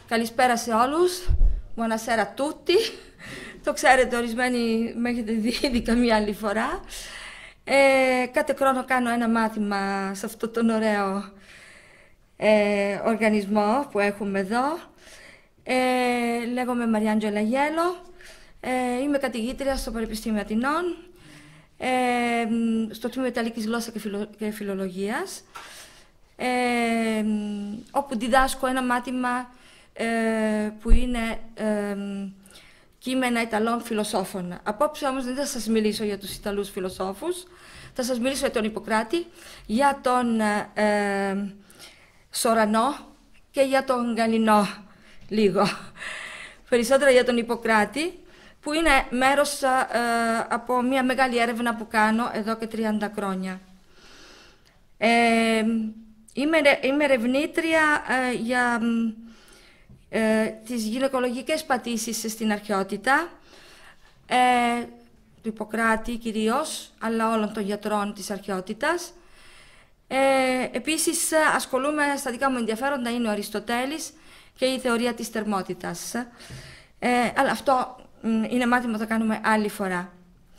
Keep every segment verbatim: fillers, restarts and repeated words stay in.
Καλησπέρα σε όλους. Buonasera a tutti. Το ξέρετε, ορισμένοι με έχετε δει ήδη καμία άλλη φορά. Ε, κάθε χρόνο κάνω ένα μάθημα σε αυτόν τον ωραίο ε, οργανισμό που έχουμε εδώ. Ε, λέγομαι Μαριάντζελα Γέλο. Ε, είμαι καθηγήτρια στο Πανεπιστήμιο Αθηνών, ε, στο Τμήμα Ιταλικής Γλώσσας και, Φιλο, και Φιλολογίας, ε, όπου διδάσκω ένα μάθημα ε, που είναι ε, κείμενα Ιταλών φιλοσόφων. Απόψε όμως δεν θα σας μιλήσω για τους Ιταλούς φιλοσόφους, θα σας μιλήσω για τον Ιπποκράτη, για τον ε, Σορανό και για τον Γαλινό λίγο. Περισσότερα για τον Ιπποκράτη, που είναι μέρος ε, από μια μεγάλη έρευνα που κάνω εδώ και τριάντα χρόνια. Ε, είμαι, είμαι ερευνήτρια ε, για ε, τις γυναικολογικές πατήσεις στην αρχαιότητα, ε, του Ιπποκράτη κυρίως, αλλά όλων των γιατρών της αρχαιότητας. Ε, επίσης ασχολούμαι, στα δικά μου ενδιαφέροντα είναι ο Αριστοτέλης και η θεωρία της θερμότητας. Ε, αλλά αυτό είναι μάθημα που θα κάνουμε άλλη φορά.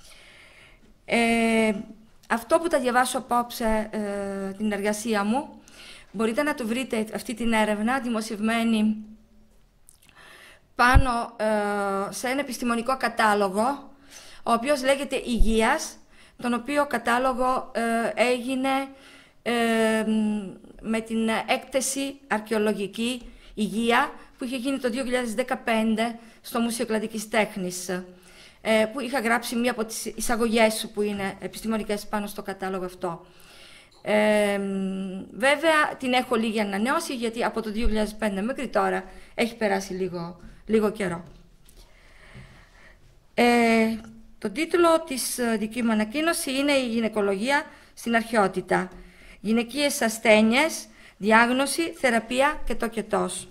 Ε, αυτό που θα διαβάσω απόψε, ε, την εργασία μου, μπορείτε να το βρείτε αυτή την έρευνα δημοσιευμένη πάνω ε, σε ένα επιστημονικό κατάλογο, ο οποίος λέγεται Υγείας, τον οποίο κατάλογο ε, έγινε ε, με την έκθεση αρχαιολογική Υγεία που είχε γίνει το δύο χιλιάδες δεκαπέντε στο Μουσείο Κλαδικής Τέχνης, ε, που είχα γράψει μία από τις εισαγωγές που είναι επιστημονικές πάνω στο κατάλογο αυτό. Ε, βέβαια την έχω λίγη ανανεώσει, γιατί από το δύο χιλιάδες πέντε μέχρι τώρα έχει περάσει λίγο, λίγο καιρό. Ε, το τίτλο της δική μου ανακοίνωση είναι «Η γυναικολογία στην αρχαιότητα. Γυναικείες ασθένειες, διάγνωση, θεραπεία και τοκετός».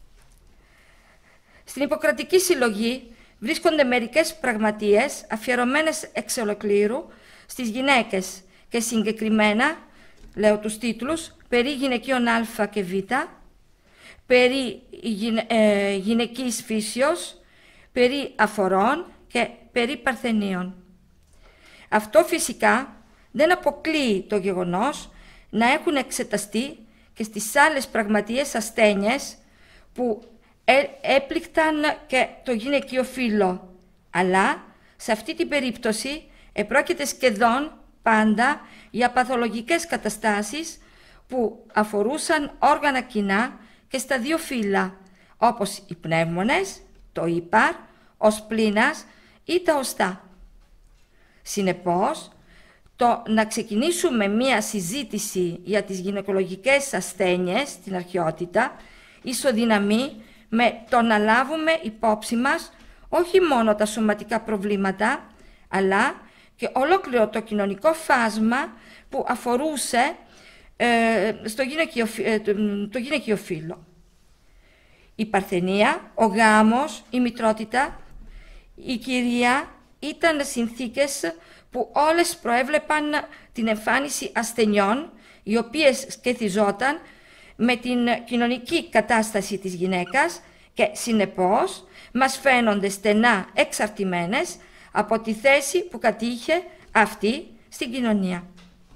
Στην Ιπποκρατική συλλογή βρίσκονται μερικές πραγματείες αφιερωμένες εξ ολοκλήρου στις γυναίκες και συγκεκριμένα, λέω τους τίτλους, περί γυναικείων Α και Β, περί γυναι, ε, γυναικής φύσεως, περί αφορών και περί παρθενίων. Αυτό φυσικά δεν αποκλείει το γεγονός να έχουν εξεταστεί και στις άλλες πραγματείες ασθένειες που έπληκταν και το γυναικείο φύλο, αλλά σε αυτή την περίπτωση επρόκειται σχεδόν πάντα για παθολογικές καταστάσεις που αφορούσαν όργανα κοινά και στα δύο φύλλα, όπως οι πνεύμονες, το ύπαρ, ο σπλήνας ή τα οστά. Συνεπώς, το να ξεκινήσουμε μία συζήτηση για τις γυναικολογικές ασθένειες στην αρχαιότητα ισοδυναμεί με το να λάβουμε υπόψη μας όχι μόνο τα σωματικά προβλήματα, αλλά και ολόκληρο το κοινωνικό φάσμα που αφορούσε ε, στο γυναικείο, ε, το, το γυναικείο φύλο. Η παρθενία, ο γάμος, η μητρότητα, η κυρία ήταν συνθήκες που όλες προέβλεπαν την εμφάνιση ασθενειών, οι οποίες σκεθιζόταν με την κοινωνική κατάσταση της γυναίκας και συνεπώς μας φαίνονται στενά εξαρτημένες από τη θέση που κατήχε αυτή στην κοινωνία.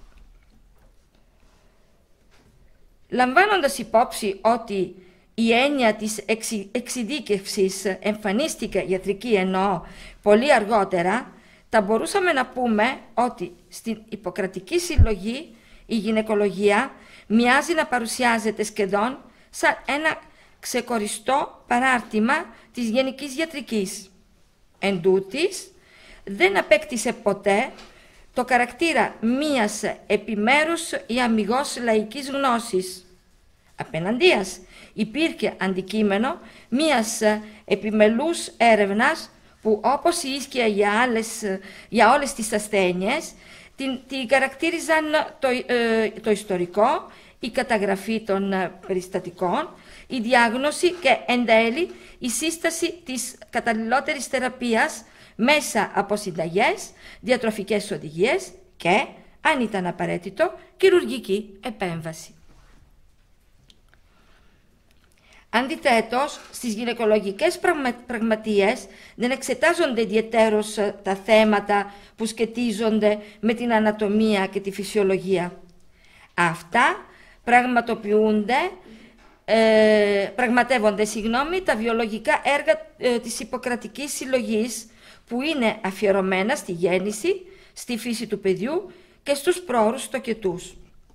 Λαμβάνοντας υπόψη ότι η έννοια της εξι, εξειδίκευσης εμφανίστηκε, ιατρική εννοώ, πολύ αργότερα, θα μπορούσαμε να πούμε ότι στην Ιπποκρατική συλλογή η γυναικολογία μοιάζει να παρουσιάζεται σχεδόν σαν ένα ξεχωριστό παράρτημα της γενικής ιατρικής. Εν τούτης, δεν απέκτησε ποτέ το χαρακτήρα μίας επιμέρους ή αμιγώς λαϊκής γνώσης. Απέναντίας, υπήρχε αντικείμενο μίας επιμελούς έρευνας που, όπως ίσχυε για, άλλες, για όλες τις ασθένειες, την, την χαρακτήριζαν το, ε, το ιστορικό, η καταγραφή των περιστατικών, η διάγνωση και εν τέλει η σύσταση της καταλληλότερης θεραπείας μέσα από συνταγές, διατροφικές οδηγίες και, αν ήταν απαραίτητο, χειρουργική επέμβαση. Αντιθέτως, στις γυναικολογικές πραγμα... πραγματείες δεν εξετάζονται ιδιαιτέρως τα θέματα που σχετίζονται με την ανατομία και τη φυσιολογία. Αυτά πραγματοποιούνται, ε, πραγματεύονται συγγνώμη, τα βιολογικά έργα ε, της Ιπποκρατικής Συλλογής, που είναι αφιερωμένα στη γέννηση, στη φύση του παιδιού και στους πρόωρους τοκετούς.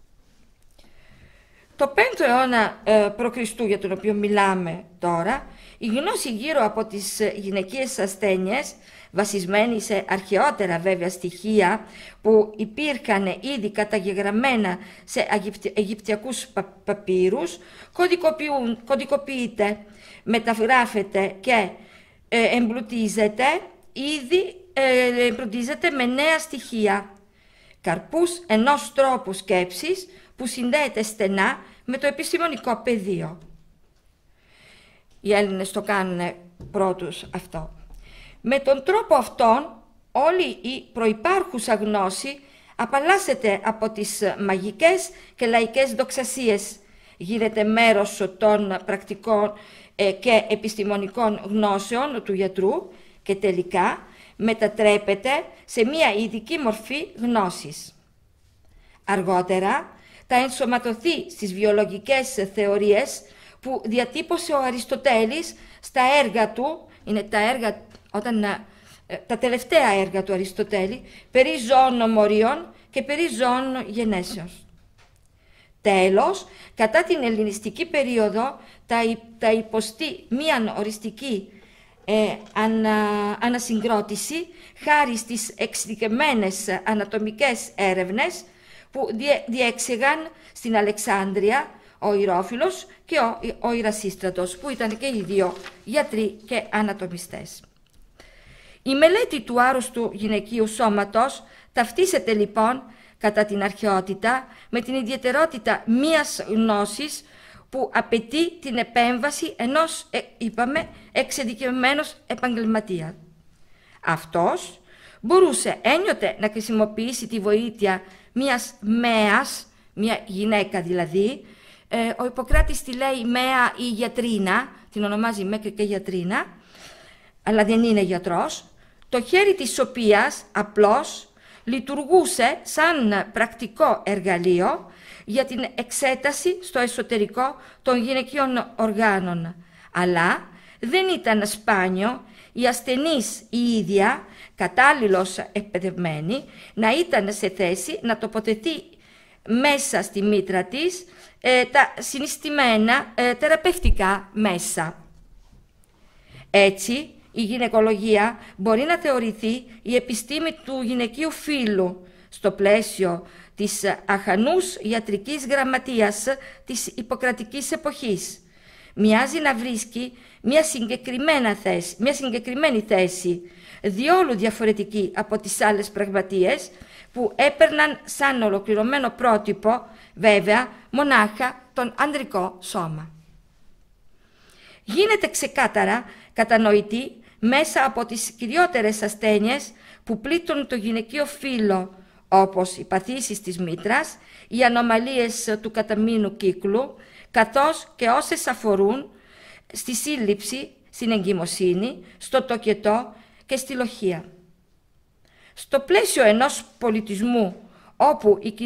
Το πέμπτο αιώνα ε, π.Χ. για τον οποίο μιλάμε τώρα, η γνώση γύρω από τις γυναικείες ασθένειες, βασισμένη σε αρχαιότερα βέβαια στοιχεία που υπήρχαν ήδη καταγεγραμμένα σε αιγυπτιακούς πα, παπύρους, κωδικοποιείται, μεταγράφεται και ε, εμπλουτίζεται, ήδη ε, εμπλουτίζεται με νέα στοιχεία, καρπούς ενός τρόπου σκέψης που συνδέεται στενά με το επιστημονικό πεδίο. Οι Έλληνες το κάνουν πρώτους αυτό. Με τον τρόπο αυτόν όλη η προϋπάρχουσα γνώση απαλλάσσεται από τις μαγικές και λαϊκές δοξασίες, γίνεται μέρος των πρακτικών και επιστημονικών γνώσεων του γιατρού και τελικά μετατρέπεται σε μία ειδική μορφή γνώσης. Αργότερα θα ενσωματωθεί στις βιολογικές θεωρίες που διατύπωσε ο Αριστοτέλης στα έργα του, είναι τα, έργα, όταν, τα τελευταία έργα του Αριστοτέλη, περί ζώων μορίων και περί ζώων γενέσεως. Τέλος, κατά την ελληνιστική περίοδο, θα υποστεί μία οριστική ε, ανα, ανασυγκρότηση χάρη στις εξειδικευμένες ανατομικές έρευνες που διέξεγαν στην Αλεξάνδρεια ο Ηρόφιλος και ο, ο Ιρασίστρατος, που ήταν και οι δύο γιατροί και ανατομιστές. Η μελέτη του άρρωστου γυναικείου σώματος ταυτίζεται λοιπόν κατά την αρχαιότητα με την ιδιαιτερότητα μίας γνώσης που απαιτεί την επέμβαση ενός, ε, είπαμε, εξειδικευμένος επαγγελματία. Αυτός μπορούσε ένιωτε να χρησιμοποιήσει τη βοήθεια μίας μέας, μια γυναίκα δηλαδή. Ε, ο Ιπποκράτης τη λέει μέα ή γιατρίνα, την ονομάζει μέχρι και γιατρίνα, αλλά δεν είναι γιατρός, το χέρι της οποίας απλώς λειτουργούσε σαν πρακτικό εργαλείο για την εξέταση στο εσωτερικό των γυναικείων οργάνων. Αλλά δεν ήταν σπάνιο η ασθενής η ίδια, κατάλληλος εκπαιδευμένη, να ήταν σε θέση να τοποθετεί μέσα στη μήτρα της ε, τα συνιστημένα ε, θεραπευτικά μέσα. Έτσι, η γυναικολογία μπορεί να θεωρηθεί η επιστήμη του γυναικείου φύλου στο πλαίσιο της αχανούς ιατρικής γραμματείας της Ιπποκρατικής εποχής. Μοιάζει να βρίσκει μια, θέση, μια συγκεκριμένη θέση, διόλου διαφορετική από τις άλλες πραγματείες που έπαιρναν σαν ολοκληρωμένο πρότυπο, βέβαια, μονάχα τον ανδρικό σώμα. Γίνεται ξεκάθαρα κατανοητή μέσα από τις κυριότερες ασθένειες που πλήττουν το γυναικείο φύλο, όπως οι παθήσεις της μήτρας, οι ανομαλίες του καταμήνου κύκλου, καθώς και όσες αφορούν στη σύλληψη, στην εγκυμοσύνη, στο τοκετό και στη λοχεία. Στο πλαίσιο ενός πολιτισμού όπου η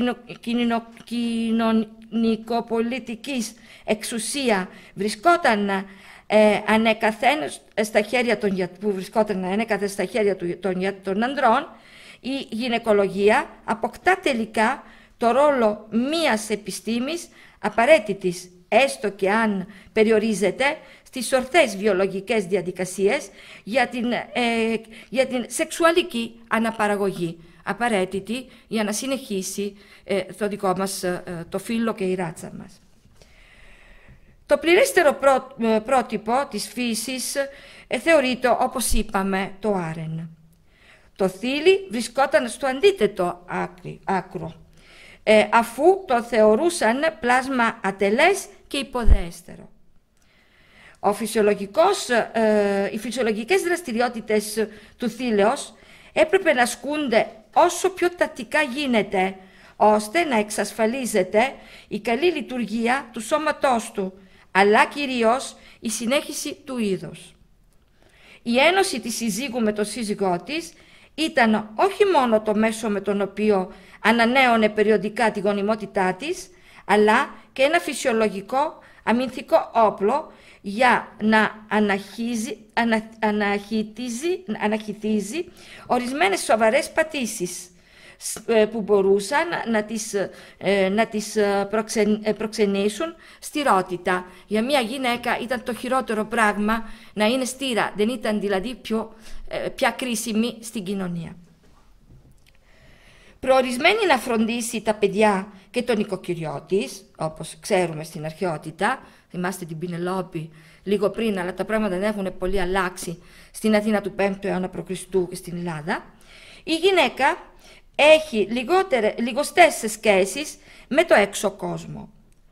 κοινωνικοπολιτικής εξουσία βρισκόταν ε, ανέκαθεν στα χέρια των, που βρισκόταν ανέκαθεν στα χέρια των, των ανδρών, η γυναικολογία αποκτά τελικά το ρόλο μίας επιστήμης απαραίτητης, έστω και αν περιορίζεται στις ορθές βιολογικές διαδικασίες για την, ε, για την σεξουαλική αναπαραγωγή, απαραίτητη για να συνεχίσει ε, το δικό μας ε, το φύλλο και η ράτσα μας. Το πληρέστερο πρό, ε, πρότυπο της φύσης ε, θεωρείται, όπως είπαμε, το άρεν. Το θήλυ βρισκόταν στο αντίθετο άκρη, άκρο, ε, αφού το θεωρούσαν πλάσμα ατελές και υποδέστερο. Ο φυσιολογικός, ε, οι φυσιολογικές δραστηριότητες του θήλεως έπρεπε να ασκούνται όσο πιο τακτικά γίνεται, ώστε να εξασφαλίζεται η καλή λειτουργία του σώματός του, αλλά κυρίως η συνέχιση του είδους. Η ένωση της συζύγου με τον σύζυγό της ήταν όχι μόνο το μέσο με τον οποίο ανανέωνε περιοδικά τη γονιμότητά της, αλλά και ένα φυσιολογικό αμυνθικό όπλο για να αναχύζει, ανα, αναχυτίζει, αναχυτίζει ορισμένες σοβαρές πατήσεις που μπορούσαν να τις, να τις προξενήσουν στηρότητα. Για μια γυναίκα ήταν το χειρότερο πράγμα να είναι στήρα, δεν ήταν δηλαδή πιο, πια κρίσιμη στην κοινωνία. Προορισμένη να φροντίσει τα παιδιά και τον οικοκυριό της, όπως ξέρουμε στην αρχαιότητα, θυμάστε την Πινελόπη λίγο πριν, αλλά τα πράγματα δεν έχουν πολύ αλλάξει στην Αθήνα του πέμπτου αιώνα προ Χριστού και στην Ελλάδα, η γυναίκα έχει λιγοστές σχέσεις με το έξω κόσμο.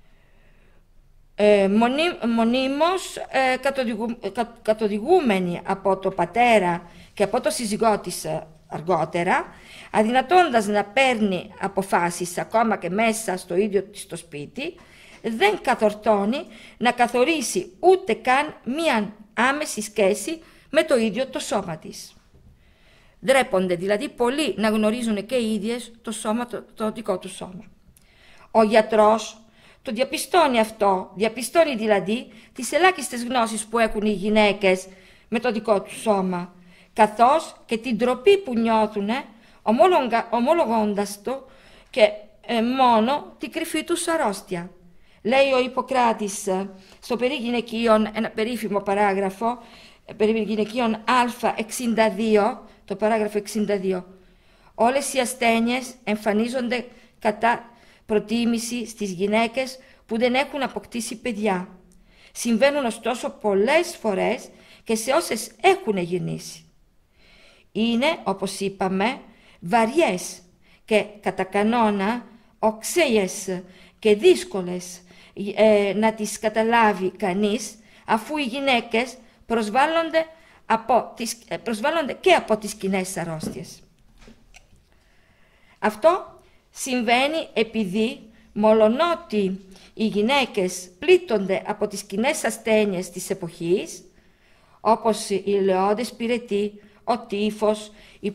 Ε, μονή, μονίμως ε, κατοδηγου, κα, κατοδηγούμενη από το πατέρα και από το σύζυγό της ε, αργότερα, αδυνατώντας να παίρνει αποφάσεις ακόμα και μέσα στο ίδιο της το σπίτι, δεν καθορτώνει να καθορίσει ούτε καν μία άμεση σχέση με το ίδιο το σώμα της. Ντρέπονται δηλαδή πολλοί να γνωρίζουν και οι ίδιες το, σώμα, το, το δικό του σώμα. Ο γιατρός το διαπιστώνει αυτό, διαπιστώνει δηλαδή τις ελάχιστες γνώσεις που έχουν οι γυναίκες με το δικό του σώμα, καθώς και την ντροπή που νιώθουν ομολογώντας το και ε, μόνο την κρυφή τους αρρώστια. Λέει ο Ιπποκράτης ε, στο περί γυναικείων, ένα περίφημο παράγραφο, ε, περί γυναικείων Α εξήντα δύο, το παράγραφο εξήντα δύο. Όλες οι ασθένειες εμφανίζονται κατά προτίμηση στις γυναίκες που δεν έχουν αποκτήσει παιδιά. Συμβαίνουν ωστόσο πολλές φορές και σε όσες έχουν γεννήσει. Είναι, όπως είπαμε, βαριές και κατά κανόνα οξέιες και δύσκολες ε, να τις καταλάβει κανείς, αφού οι γυναίκες προσβάλλονται, από τις, προσβάλλονται και από τις κοινές αρρώστιες. Αυτό συμβαίνει επειδή μολονότι οι γυναίκες πλήττονται από τις κοινές ασθένειες της εποχής, όπως οι ηλαιώδες πυρετοί, ο τύφος, οι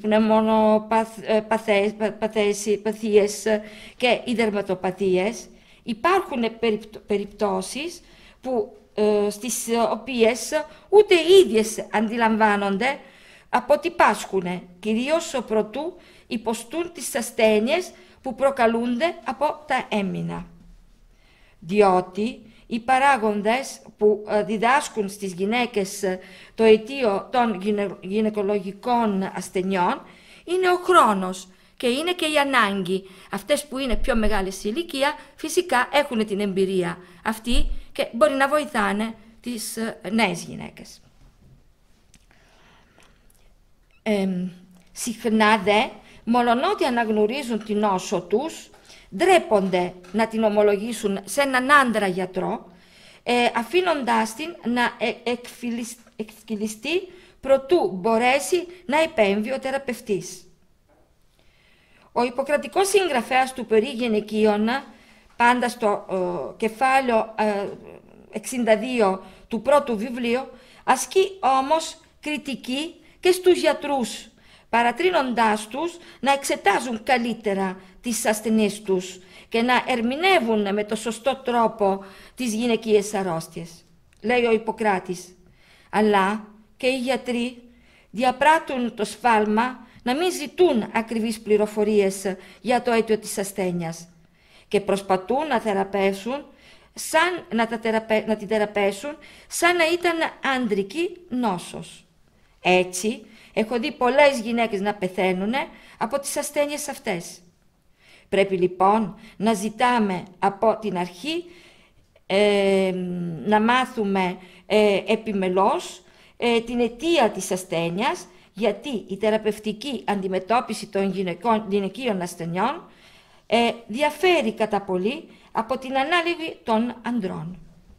πνευμονοπαθίες και οι δερματοπαθίες, υπάρχουν περιπτώσεις που, ε, στις οποίες ούτε οι ίδιες αντιλαμβάνονται από τι πάσχουν, κυρίως προτού υποστούν τις ασθένειες που προκαλούνται από τα έμμυνα. Διότι οι παράγοντες που διδάσκουν στις γυναίκες το αιτίο των γυναικολογικών ασθενειών είναι ο χρόνος και είναι και η ανάγκη. Αυτές που είναι πιο μεγάλες σε ηλικία φυσικά έχουν την εμπειρία αυτή και μπορεί να βοηθάνε τις νέες γυναίκες. Ε, συχνά δε, μολονότι αναγνωρίζουν την νόσο τους, ντρέπονται να την ομολογήσουν σε έναν άντρα γιατρό, ε, αφήνοντάς την να ε, εκφυλιστεί προτού μπορέσει να επέμβει ο θεραπευτής. Ο Ιπποκρατικός συγγραφέας του περί γυναικείων, πάντα στο ε, κεφάλαιο ε, εξήντα δύο του πρώτου βιβλίου, ασκεί όμως κριτική και στους γιατρούς, παρατρύνοντάς τους να εξετάζουν καλύτερα τις ασθενείς τους και να ερμηνεύουν με το σωστό τρόπο τις γυναικείες αρρώστιες. Λέει ο Ιπποκράτης, αλλά και οι γιατροί διαπράττουν το σφάλμα να μην ζητούν ακριβείς πληροφορίες για το αίτιο της ασθένειας και προσπαθούν να θεραπεύσουν, σαν να, τα θεραπε... να την θεραπεύσουν σαν να ήταν άντρικη νόσος. Έτσι, έχω δει πολλές γυναίκες να πεθαίνουν από τις ασθένειες αυτές. Πρέπει λοιπόν να ζητάμε από την αρχή ε, να μάθουμε ε, επιμελώς ε, την αιτία της ασθένειας, γιατί η θεραπευτική αντιμετώπιση των γυναικών, γυναικείων ασθενειών ε, διαφέρει κατά πολύ από την ανάλογη των ανδρών.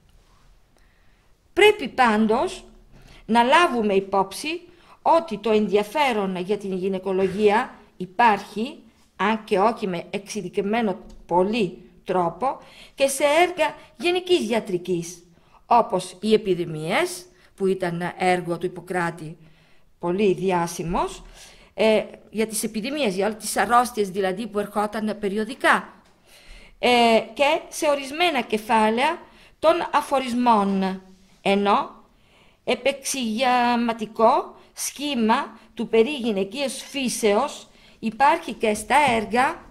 Πρέπει πάντως να λάβουμε υπόψη ότι το ενδιαφέρον για την γυναικολογία υπάρχει, αν και όχι με εξειδικευμένο πολύ τρόπο, και σε έργα γενικής ιατρικής, όπως οι επιδημίες, που ήταν έργο του Ιπποκράτη πολύ διάσημος, ε, για τις επιδημίες, για όλες τις αρρώστιες δηλαδή που ερχόταν περιοδικά, ε, και σε ορισμένα κεφάλαια των αφορισμών, ενώ επεξηγηματικό σχήμα του περί γυναικείας φύσεως υπάρχει και στα έργα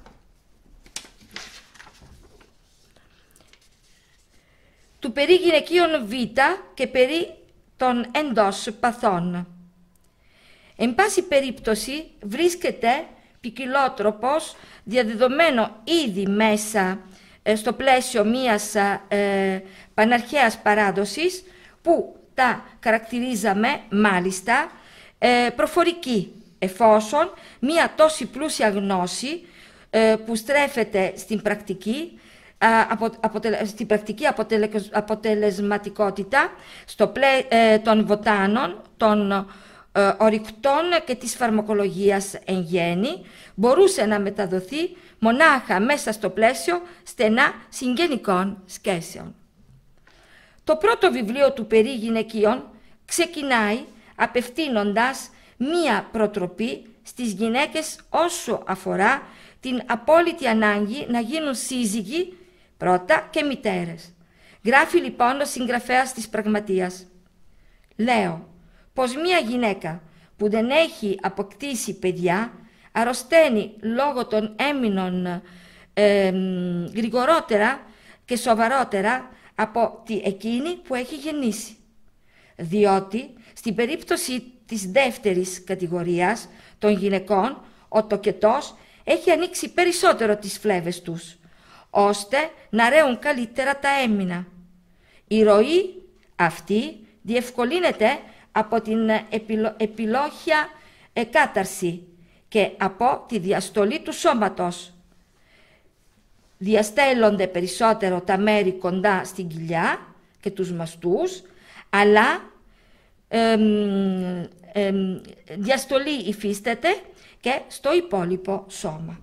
του περί γυναικείων β και περί των εντός παθών. Εν πάση περίπτωση βρίσκεται ποικιλότροπος διαδεδομένο ήδη μέσα ε, στο πλαίσιο μιας ε, παναρχαίας παράδοσης που τα χαρακτηρίζαμε μάλιστα ε, προφορική, εφόσον μια τόση πλούσια γνώση ε, που στρέφεται στην πρακτική, απο, αποτελε, στην πρακτική αποτελε, αποτελεσματικότητα στο πλέ, ε, των βοτάνων, των ε, ορυκτών και της φαρμακολογίας εν γέννη, μπορούσε να μεταδοθεί μονάχα μέσα στο πλαίσιο στενά συγγενικών σχέσεων. Το πρώτο βιβλίο του περί γυναικείων ξεκινάει απευθύνοντας μία προτροπή στις γυναίκες όσο αφορά την απόλυτη ανάγκη να γίνουν σύζυγοι πρώτα και μητέρες. Γράφει λοιπόν ο συγγραφέας της Πραγματείας: «Λέω πως μία γυναίκα που δεν έχει αποκτήσει παιδιά αρρωσταίνει λόγω των έμεινων ε, γρηγορότερα και σοβαρότερα από τη εκείνη που έχει γεννήσει. Διότι στην περίπτωση της δεύτερης κατηγορίας των γυναικών ο τοκετός έχει ανοίξει περισσότερο τις φλέβες τους, ώστε να ρέουν καλύτερα τα έμεινα. Η ροή αυτή διευκολύνεται από την επιλο... επιλόχια εκάταρση και από τη διαστολή του σώματος. Διαστέλλονται περισσότερο τα μέρη κοντά στην κοιλιά και τους μαστούς, αλλά εμ, εμ, διαστολή υφίσταται και στο υπόλοιπο σώμα.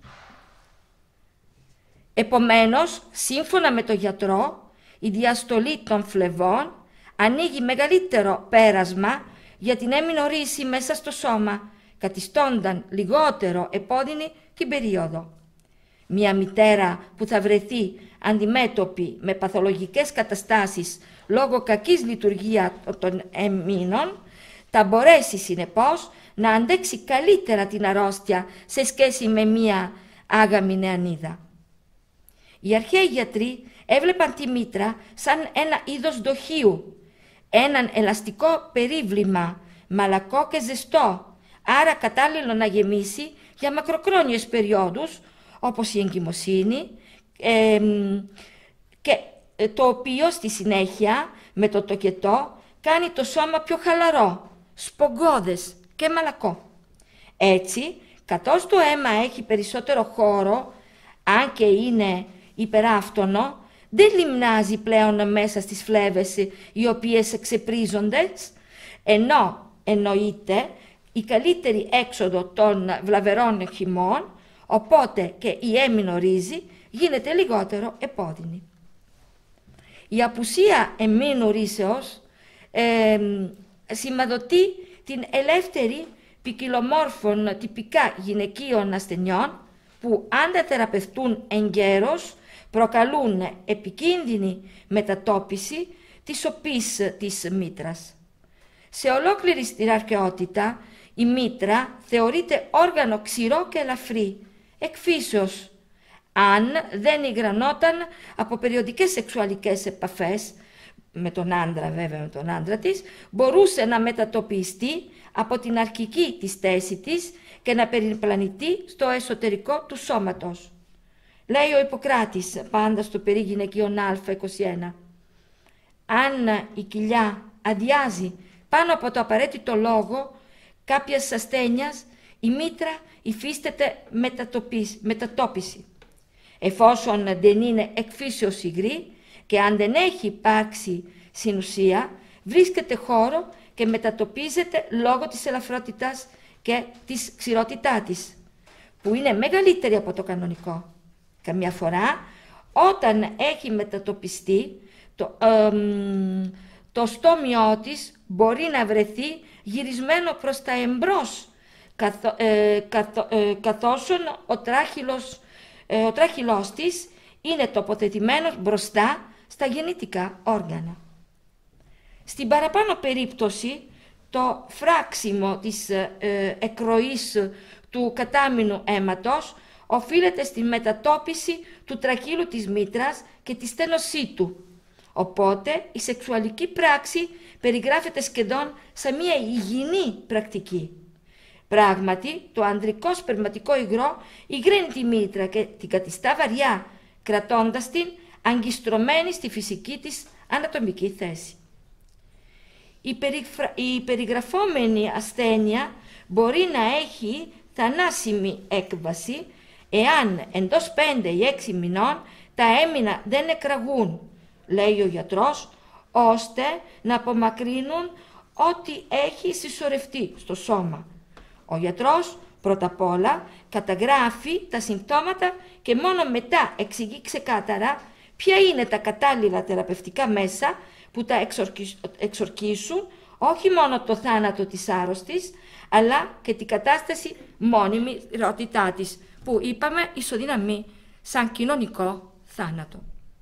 Επομένως, σύμφωνα με τον γιατρό, η διαστολή των φλεβών ανοίγει μεγαλύτερο πέρασμα για την έμεινο ρίση μέσα στο σώμα, καθιστώνταν λιγότερο επώδυνη την περίοδο. Μια μητέρα που θα βρεθεί αντιμέτωπη με παθολογικές καταστάσεις λόγω κακής λειτουργίας των εμμήνων θα μπορέσει συνεπώς να αντέξει καλύτερα την αρρώστια σε σχέση με μια άγαμη νεανίδα. Οι αρχαίοι γιατροί έβλεπαν τη μήτρα σαν ένα είδος δοχείου, έναν ελαστικό περίβλημα, μαλακό και ζεστό, άρα κατάλληλο να γεμίσει για μακροχρόνιες περιόδους, όπως η εγκυμοσύνη, ε, και το οποίο στη συνέχεια με το τοκετό κάνει το σώμα πιο χαλαρό, σπογκώδες και μαλακό. Έτσι, καθώς το αίμα έχει περισσότερο χώρο, αν και είναι υπεράφτονο, δεν λιμνάζει πλέον μέσα στις φλέβες οι οποίες ξεπρίζονται, ενώ εννοείται η καλύτερη έξοδο των βλαβερών χυμών, οπότε και η έμεινο ρύζι γίνεται λιγότερο επώδυνη. Η απουσία εμμήνου ρύσεως ε, σημαδοτεί την ελεύθερη ποικιλομόρφων τυπικά γυναικείων ασθενειών που αν δεν θεραπευτούν εγκαίρως προκαλούν επικίνδυνη μετατόπιση της οπής της μήτρας. Σε ολόκληρη την αρχαιότητα η μήτρα θεωρείται όργανο ξηρό και ελαφρύ, εκ φύσεως, αν δεν υγρανόταν από περιοδικές σεξουαλικές επαφές, με τον άντρα βέβαια με τον άντρα της, μπορούσε να μετατοπιστεί από την αρχική της θέση της και να περιπλανητεί στο εσωτερικό του σώματος. Λέει ο Ιπποκράτης πάντα στο περί γυναικείων Α είκοσι ένα: αν η κοιλιά αδειάζει πάνω από το απαραίτητο λόγο κάποιας ασθένειας, η μήτρα υφίσταται μετατόπιση. Εφόσον δεν είναι εκ φύσεως υγρή και αν δεν έχει υπάρξει συνουσία, βρίσκεται χώρο και μετατοπίζεται λόγω της ελαφρότητας και της ξηρότητά της, που είναι μεγαλύτερη από το κανονικό. Καμιά φορά, όταν έχει μετατοπιστεί, το, ε, το στόμιό της μπορεί να βρεθεί γυρισμένο προς τα εμπρός, καθώ, ε, καθώ, ε, καθώς ο τράχυλος, ε, ο τράχυλός της είναι τοποθετημένος μπροστά στα γεννητικά όργανα. Στην παραπάνω περίπτωση, το φράξιμο της ε, εκροής του κατάμηνου αίματος οφείλεται στη μετατόπιση του τραχύλου της μήτρας και τη στένωσή του. Οπότε η σεξουαλική πράξη περιγράφεται σχεδόν σαν μια υγιεινή πρακτική. Πράγματι, το ανδρικό σπερματικό υγρό υγραίνει τη μήτρα και την καθιστά βαριά, κρατώντας την αγκιστρωμένη στη φυσική της ανατομική θέση. Η, περιφρα... η περιγραφόμενη ασθένεια μπορεί να έχει θανάσιμη έκβαση εάν εντός πέντε ή έξι μηνών τα έμεινα δεν εκραγούν, λέει ο γιατρός, ώστε να απομακρύνουν ό,τι έχει συσσωρευτεί στο σώμα. Ο γιατρός πρώτα απ' όλα καταγράφει τα συμπτώματα και μόνο μετά εξηγεί ξεκάθαρα ποια είναι τα κατάλληλα θεραπευτικά μέσα που τα εξορκίσουν όχι μόνο το θάνατο της άρρωστης, αλλά και την κατάσταση μόνιμη ρότητά της, που είπαμε ισοδυναμεί σαν κοινωνικό θάνατο.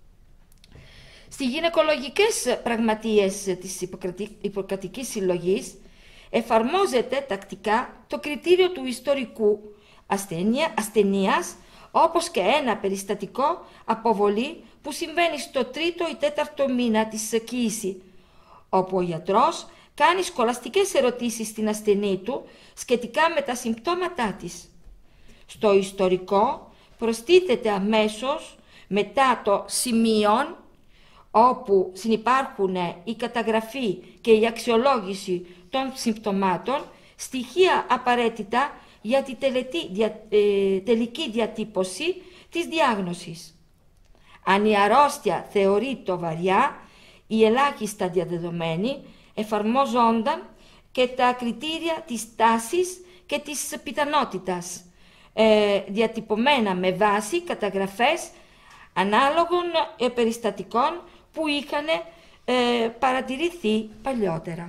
Στις γυναικολογικές πραγματείες της Ιπποκρατικής Συλλογής εφαρμόζεται τακτικά το κριτήριο του ιστορικού ασθενεία, ασθενείας, όπως και ένα περιστατικό αποβολή που συμβαίνει στο τρίτο ή τέταρτο μήνα της εκκοίηση, όπου ο γιατρός κάνει σχολαστικές ερωτήσεις στην ασθενή του σχετικά με τα συμπτώματά της. Στο ιστορικό προστίθεται αμέσως μετά το σημείο, όπου συνυπάρχουν η καταγραφή και η αξιολόγηση των συμπτωμάτων, στοιχεία απαραίτητα για τη τελετή, δια, ε, τελική διατύπωση της διάγνωσης. Αν η αρρώστια θεωρείται βαριά ή ελάχιστα διαδεδομένη, εφαρμόζονταν και τα κριτήρια της τάσης και της πιθανότητας, ε, διατυπωμένα με βάση καταγραφές ανάλογων ε, περιστατικών που είχαν ε, παρατηρηθεί παλιότερα.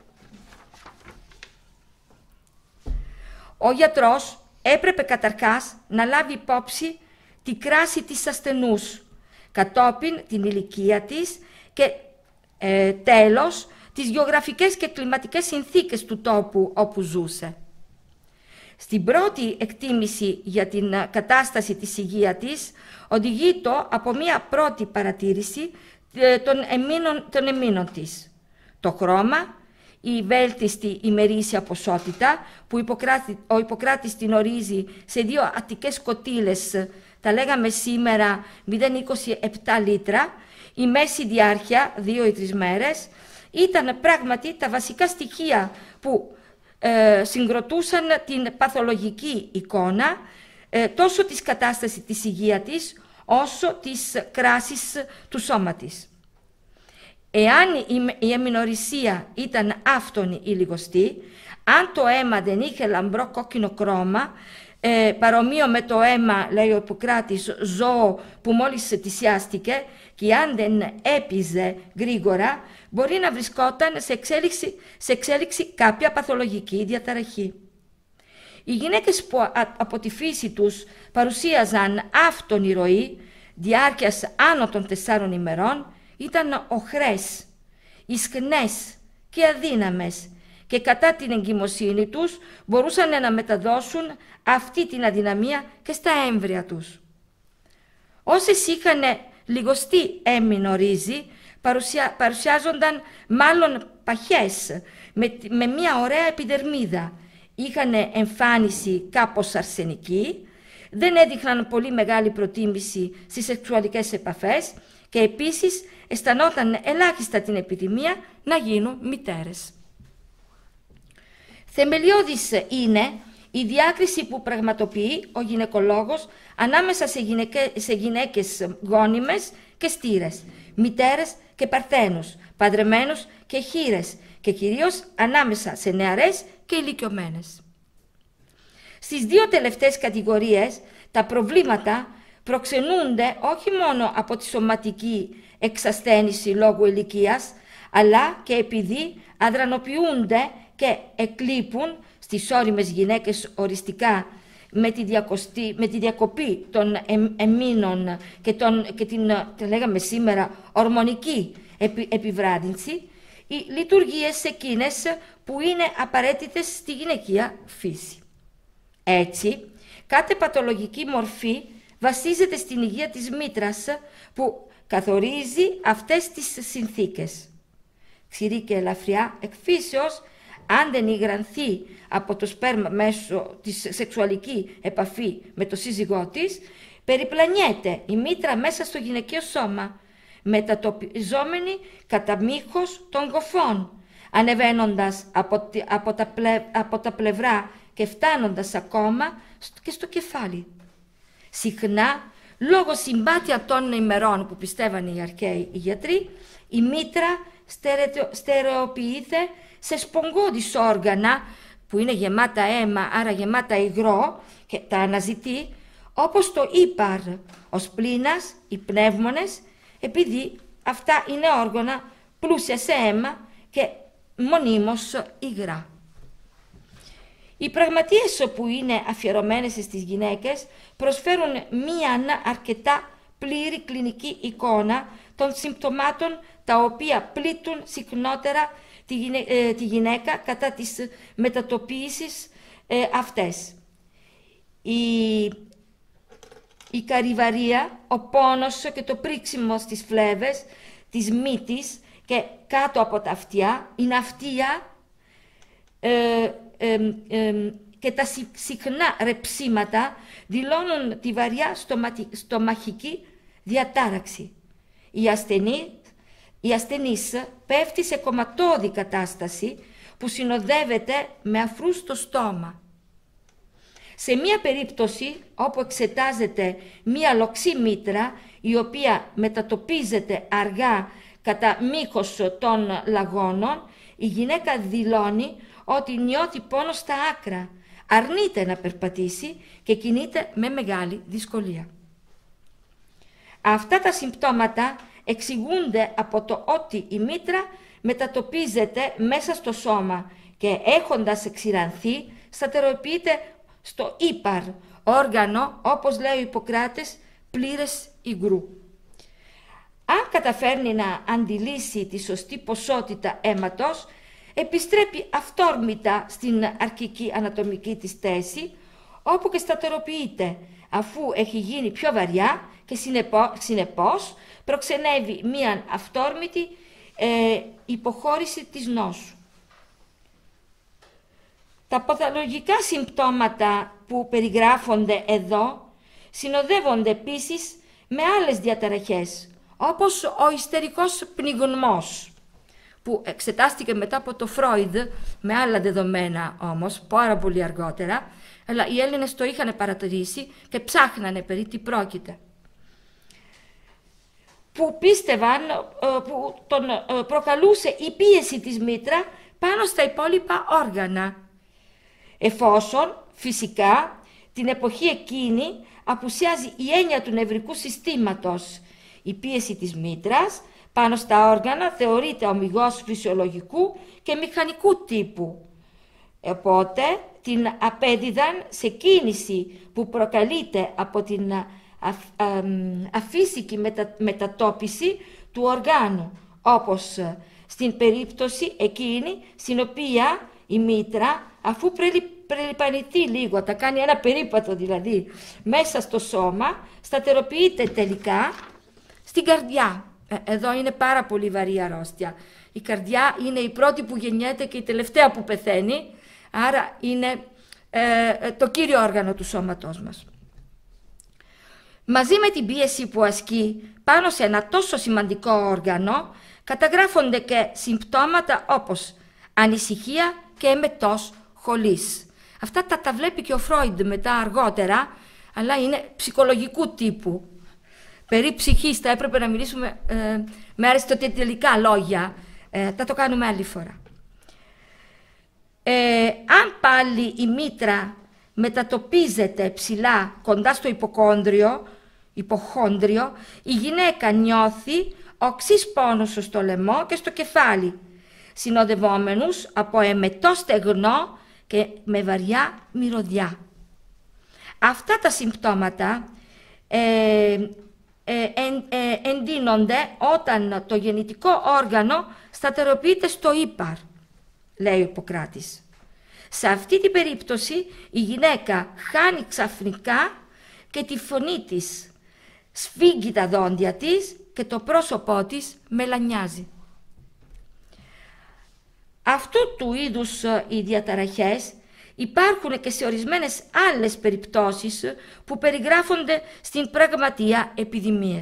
Ο γιατρός έπρεπε καταρχάς να λάβει υπόψη τη κράση της ασθενούς, κατόπιν την ηλικία της και ε, τέλος τις γεωγραφικές και κλιματικές συνθήκες του τόπου όπου ζούσε. Στην πρώτη εκτίμηση για την κατάσταση της υγείας της οδηγείται από μία πρώτη παρατήρηση των εμμήνων, των εμμήνων της. Το χρώμα, η βέλτιστη ημερήσια ποσότητα που Ιπποκράτη, ο Ιπποκράτης την ορίζει σε δύο αττικές κοτήλες, τα λέγαμε σήμερα μηδέν κόμμα είκοσι επτά λίτρα, η μέση διάρκεια δύο ή τρεις μέρες, ήταν πράγματι τα βασικά στοιχεία που ε, συγκροτούσαν την παθολογική εικόνα ε, τόσο της κατάστασης της υγείας της όσο της κράσης του σώμα της. Εάν η αιμινορρησία ήταν άφθονη ή λιγοστή, αν το αίμα δεν είχε λαμπρό κόκκινο χρώμα, ε, παρομοίο με το αίμα, λέει ο Ιπποκράτης, ζώο που μόλις θυσιάστηκε, και αν δεν έπιζε γρήγορα, μπορεί να βρισκόταν σε εξέλιξη, σε εξέλιξη κάποια παθολογική διαταραχή. Οι γυναίκες που από τη φύση τους παρουσίαζαν άφθονη ροή, διάρκειας άνω των τεσσάρων ημερών, ήταν οχρές, ισχνές και αδύναμες και κατά την εγκυμοσύνη τους μπορούσαν να μεταδώσουν αυτή την αδυναμία και στα έμβρια τους. Όσες είχαν λιγοστή έμμηνο ρύζι παρουσια, παρουσιάζονταν μάλλον παχές με, με μια ωραία επιδερμίδα, είχαν εμφάνιση κάπως αρσενική, δεν έδειχναν πολύ μεγάλη προτίμηση στις σεξουαλικές επαφές και επίσης αισθανόταν ελάχιστα την επιθυμία να γίνουν μητέρες. Θεμελιώδης είναι η διάκριση που πραγματοποιεί ο γυναικολόγος ανάμεσα σε, γυναίκε, σε γυναίκες γόνιμες και στήρες, μητέρες και παρθένους, παντρεμένους και χήρες και κυρίως ανάμεσα σε νεαρές και ηλικιωμένες. Στις δύο τελευταίες κατηγορίες τα προβλήματα προξενούνται όχι μόνο από τη σωματική εξασθένηση λόγω ηλικίας, αλλά και επειδή αδρανοποιούνται και εκλείπουν στις ώριμες γυναίκες οριστικά με τη, διακοστή, με τη διακοπή των εμμήνων και, τον, και την, λέγαμε σήμερα, ορμονική επι, επιβράδυνση, οι λειτουργίες εκείνες που είναι απαραίτητες στη γυναικεία φύση. Έτσι, κάθε παθολογική μορφή βασίζεται στην υγεία της μήτρας που καθορίζει αυτές τις συνθήκες. Ξηρή και ελαφριά εκφύσεως, αν δεν υγρανθεί από το σπέρμα μέσω της σεξουαλική επαφή με το σύζυγό της, περιπλανιέται η μήτρα μέσα στο γυναικείο σώμα, μετατοπιζόμενη κατά μήκος των γοφών, ανεβαίνοντας από, από, τα πλε, από τα πλευρά και φτάνοντας ακόμα και στο κεφάλι. Συχνά, λόγω συμπάτια των ημερών που πιστεύαν οι αρχαίοι οι γιατροί, η μήτρα στερεοποιείται σε σπογγώδεις όργανα που είναι γεμάτα αίμα, άρα γεμάτα υγρό, και τα αναζητεί, όπως το ύπαρ, ο σπλήνας, οι πνεύμονες, επειδή αυτά είναι όργανα πλούσια σε αίμα και μονίμως υγρά. Οι πραγματείες που είναι αφιερωμένες στις γυναίκες προσφέρουν μία αρκετά πλήρη κλινική εικόνα των συμπτωμάτων τα οποία πλήττουν συχνότερα τη, γυναι... ε, τη γυναίκα κατά τις μετατοπίσεις ε, αυτές. Η... η καρυβαρία, ο πόνος και το πρίξιμο στις φλέβες της μύτης και κάτω από τα αυτιά, η ναυτία ε, ε, ε, και τα συχνά ρεψίματα δηλώνουν τη βαριά στοματι... στομαχική διατάραξη. Η ασθενή Η ασθενής πέφτει σε κομματώδη κατάσταση που συνοδεύεται με αφρούς στο στόμα. Σε μία περίπτωση όπου εξετάζεται μία λοξή μήτρα η οποία μετατοπίζεται αργά κατά μήκος των λαγώνων, η γυναίκα δηλώνει ότι νιώθει πόνο στα άκρα, αρνείται να περπατήσει και κινείται με μεγάλη δυσκολία. Αυτά τα συμπτώματα εξηγούνται από το ότι η μήτρα μετατοπίζεται μέσα στο σώμα και έχοντας εξηρανθεί σταθεροποιείται στο ύπαρ, όργανο, όπως λέει ο Ιπποκράτης, πλήρες υγρού. Αν καταφέρνει να αντιλήσει τη σωστή ποσότητα αίματος, επιστρέπει αυθόρμητα στην αρχική ανατομική της θέση, όπου και σταθεροποιείται, αφού έχει γίνει πιο βαριά και συνεπώς προξενεύει μία αυθόρμητη ε, υποχώρηση της νόσου. Τα παθολογικά συμπτώματα που περιγράφονται εδώ συνοδεύονται επίσης με άλλες διαταραχές, όπως ο ιστερικός πνιγμός, που εξετάστηκε μετά από το Φρόιντ με άλλα δεδομένα όμως, πάρα πολύ αργότερα, αλλά οι Έλληνες το είχαν παρατηρήσει και ψάχνανε περί τι πρόκειται. Που πίστευαν, που τον προκαλούσε η πίεση της μήτρα πάνω στα υπόλοιπα όργανα, εφόσον φυσικά την εποχή εκείνη απουσιάζει η έννοια του νευρικού συστήματος. Η πίεση της μήτρας πάνω στα όργανα θεωρείται ομιγώς φυσιολογικού και μηχανικού τύπου. Οπότε την απέδιδαν σε κίνηση που προκαλείται από την αφύσικη μετα, μετατόπιση του οργάνου, όπως στην περίπτωση εκείνη στην οποία η μήτρα, αφού πρελιπανηθεί λίγο, τα κάνει ένα περίπατο δηλαδή μέσα στο σώμα, σταθεροποιείται τελικά στην καρδιά. Εδώ είναι πάρα πολύ βαρύ αρρώστια. Η καρδιά είναι η πρώτη που γεννιέται και η τελευταία που πεθαίνει, άρα είναι ε, το κύριο όργανο του σώματός μας. Μαζί με την πίεση που ασκεί πάνω σε ένα τόσο σημαντικό όργανο, καταγράφονται και συμπτώματα όπως ανησυχία και εμετός χολής. Αυτά τα, τα βλέπει και ο Φρόιντ μετά αργότερα, αλλά είναι ψυχολογικού τύπου. Περί ψυχής θα έπρεπε να μιλήσουμε ε, με αριστοτελικά λόγια, ε, θα το κάνουμε άλλη φορά. Ε, αν πάλι η μήτρα μετατοπίζεται ψηλά κοντά στο υποκόντριο, υποχόντριο, η γυναίκα νιώθει οξύς πόνος στο λαιμό και στο κεφάλι, συνοδευόμενους από εμετό στεγνό και με βαριά μυρωδιά. Αυτά τα συμπτώματα ε, ε, ε, ε, εντείνονται όταν το γεννητικό όργανο σταθεροποιείται στο ύπαρ, λέει ο Ιπποκράτης. Σε αυτή την περίπτωση η γυναίκα χάνει ξαφνικά και τη φωνή της, σφίγγει τα δόντια της και το πρόσωπό της μελανιάζει. Αυτού του είδους οι διαταραχές υπάρχουν και σε ορισμένες άλλες περιπτώσεις που περιγράφονται στην πραγματεία επιδημίες.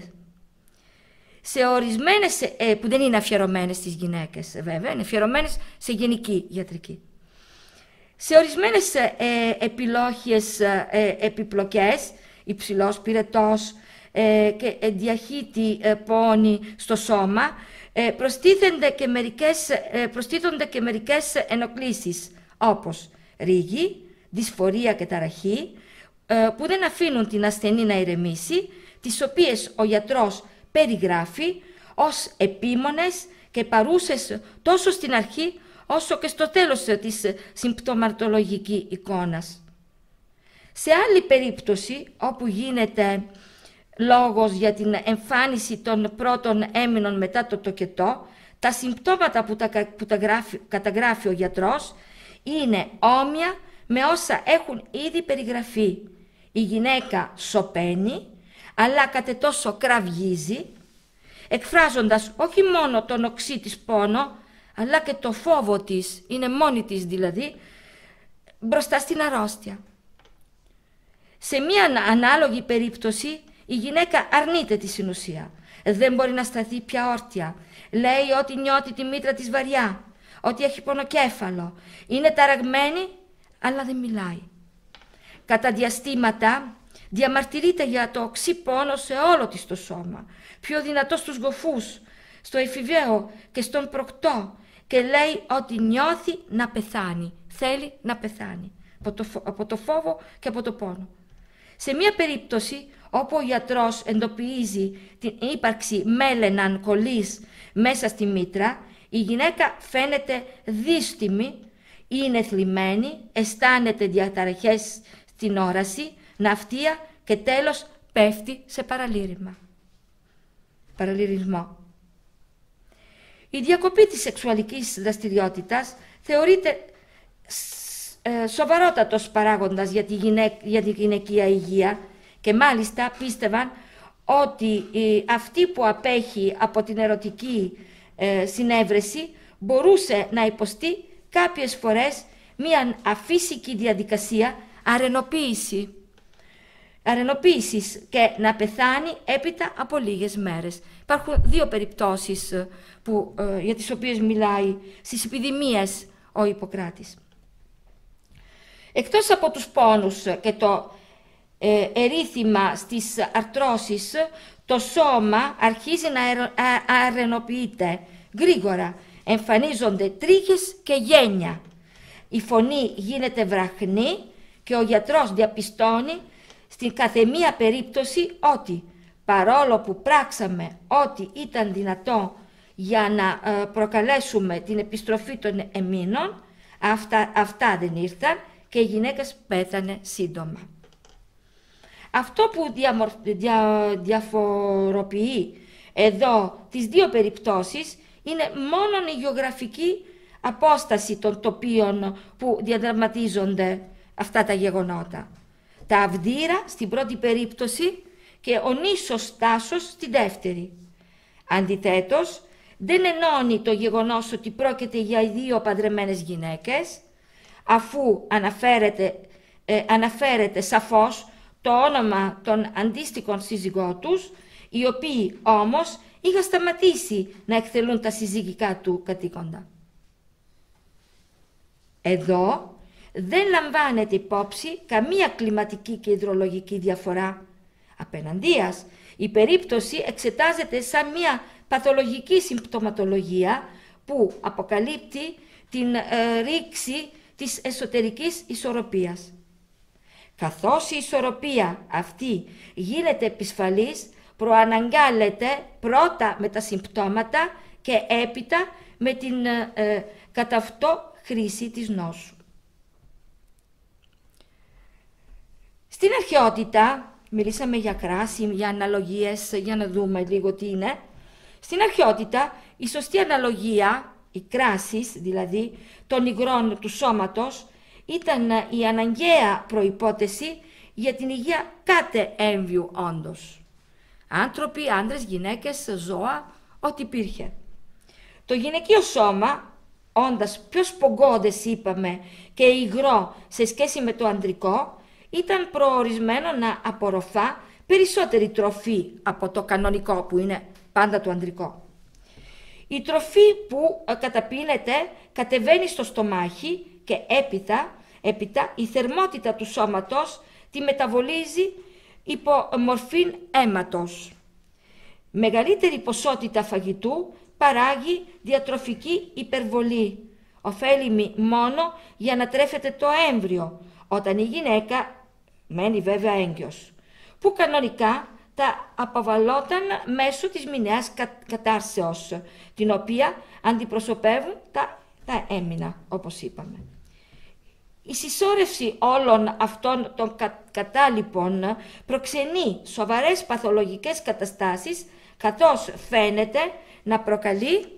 Σε ορισμένες, ε, που δεν είναι αφιερωμένες στις γυναίκες βέβαια, είναι αφιερωμένες σε γενική ιατρική. Σε ορισμένες ε, επιλόχιες ε, επιπλοκές, υψηλός πυρετός ε, και διαχύτη ε, πόνη στο σώμα, ε, προστίθενται και μερικές, ε, προστίθονται και μερικές ενοχλήσεις, όπως ρίγη, δυσφορία και ταραχή, ε, που δεν αφήνουν την ασθενή να ηρεμήσει, τις οποίες ο γιατρός περιγράφει ως επίμονες και παρούσες τόσο στην αρχή όσο και στο τέλος της συμπτωματολογικής εικόνας. Σε άλλη περίπτωση, όπου γίνεται λόγος για την εμφάνιση των πρώτων έμεινων μετά το τοκετό, τα συμπτώματα που τα, που τα γράφει, καταγράφει ο γιατρός είναι όμοια με όσα έχουν ήδη περιγραφεί. Η γυναίκα σωπαίνει, αλλά κατετόσο κραυγίζει, εκφράζοντας όχι μόνο τον οξύ της πόνο, αλλά και το φόβο της, είναι μόνη της δηλαδή, μπροστά στην αρρώστια. Σε μία ανάλογη περίπτωση η γυναίκα αρνείται τη συνουσία. Δεν μπορεί να σταθεί πια όρθια. Λέει ότι νιώθει τη μήτρα της βαριά, ότι έχει πονοκέφαλο. Είναι ταραγμένη, αλλά δεν μιλάει. Κατά διαστήματα διαμαρτυρείται για το οξύ πόνο σε όλο της το σώμα, πιο δυνατό στους γοφούς, στο εφηβαίο και στον προκτό, και λέει ότι νιώθει να πεθάνει, θέλει να πεθάνει από το, από το φόβο και από το πόνο. Σε μία περίπτωση όπου ο γιατρός εντοπίζει την ύπαρξη μέλαιναν κολλής μέσα στη μήτρα, η γυναίκα φαίνεται δύστημη, είναι θλιμμένη, αισθάνεται διαταραχές στην όραση, ναυτία και τέλος πέφτει σε παραλήρημα. Παραλυρισμό. Η διακοπή της σεξουαλικής δραστηριότητας θεωρείται ε, σοβαρότατος παράγοντας για τη, γυναίκ, για τη γυναικεία υγεία, και μάλιστα πίστευαν ότι ε, αυτή που απέχει από την ερωτική ε, συνέβρεση μπορούσε να υποστεί κάποιες φορές μία αφύσικη διαδικασία αρενοποίηση, αρενοποίησης και να πεθάνει έπειτα από λίγες μέρες. Υπάρχουν δύο περιπτώσεις που, ε, για τις οποίες μιλάει στις επιδημίες ο Ιπποκράτης. Εκτός από τους πόνους και το ε, ερήθημα στις αρτρώσεις, το σώμα αρχίζει να αρενοποιείται γρήγορα. Εμφανίζονται τρίχες και γένια. Η φωνή γίνεται βραχνή και ο γιατρός διαπιστώνει στην καθεμία περίπτωση ότι παρόλο που πράξαμε ό,τι ήταν δυνατό για να ε, προκαλέσουμε την επιστροφή των εμείνων, αυτά, αυτά δεν ήρθαν και η γυναίκα πέθανε σύντομα. Αυτό που διαμορ, δια, διαφοροποιεί εδώ τις δύο περιπτώσεις είναι μόνο η γεωγραφική απόσταση των τοπίων που διαδραματίζονται αυτά τα γεγονότα. Τα Αυδείρα στην πρώτη περίπτωση και ο νήσος Τάσος στην δεύτερη. Αντιθέτως, δεν ενώνει το γεγονός ότι πρόκειται για δύο παντρεμένες γυναίκες, αφού αναφέρεται, ε, αναφέρεται σαφώς το όνομα των αντίστοιχων σύζυγών τους, οι οποίοι όμως είχαν σταματήσει να εκτελούν τα συζυγικά του καθήκοντα. Εδώ δεν λαμβάνεται υπόψη καμία κλιματική και υδρολογική διαφορά. Απέναντίας, η περίπτωση εξετάζεται σαν μια παθολογική συμπτωματολογία που αποκαλύπτει την ε, ρήξη της εσωτερικής ισορροπίας. Καθώς η ισορροπία αυτή γίνεται επισφαλής, προαναγκάλεται πρώτα με τα συμπτώματα και έπειτα με την ε, κατά αυτό χρήση της νόσου. Στην αρχαιότητα, μιλήσαμε για κράση, για αναλογίες, για να δούμε λίγο τι είναι. Στην αρχαιότητα η σωστή αναλογία, η κράσης δηλαδή των υγρών του σώματος, ήταν η αναγκαία προϋπόθεση για την υγεία κάθε έμβιου όντως. Άνθρωποι, άντρες, γυναίκες, ζώα, ό,τι υπήρχε. Το γυναικείο σώμα, όντας πιο σπογκώδες είπαμε και υγρό σε σχέση με το ανδρικό, ήταν προορισμένο να απορροφά περισσότερη τροφή από το κανονικό που είναι πάντα το ανδρικό. Η τροφή που καταπίνεται κατεβαίνει στο στομάχι και έπειτα, έπειτα η θερμότητα του σώματος τη μεταβολίζει υπό μορφή αίματος. Μεγαλύτερη ποσότητα φαγητού παράγει διατροφική υπερβολή, ωφέλιμη μόνο για να τρέφεται το έμβριο, όταν η γυναίκα μένει βέβαια έγκυος, που κανονικά τα αποβαλόταν μέσω της μηνιαίας κατάρσεως, την οποία αντιπροσωπεύουν τα, τα έμεινα, όπως είπαμε. Η συσσόρευση όλων αυτών των κα, κατάλοιπων προξενεί σοβαρές παθολογικές καταστάσεις, καθώς φαίνεται να προκαλεί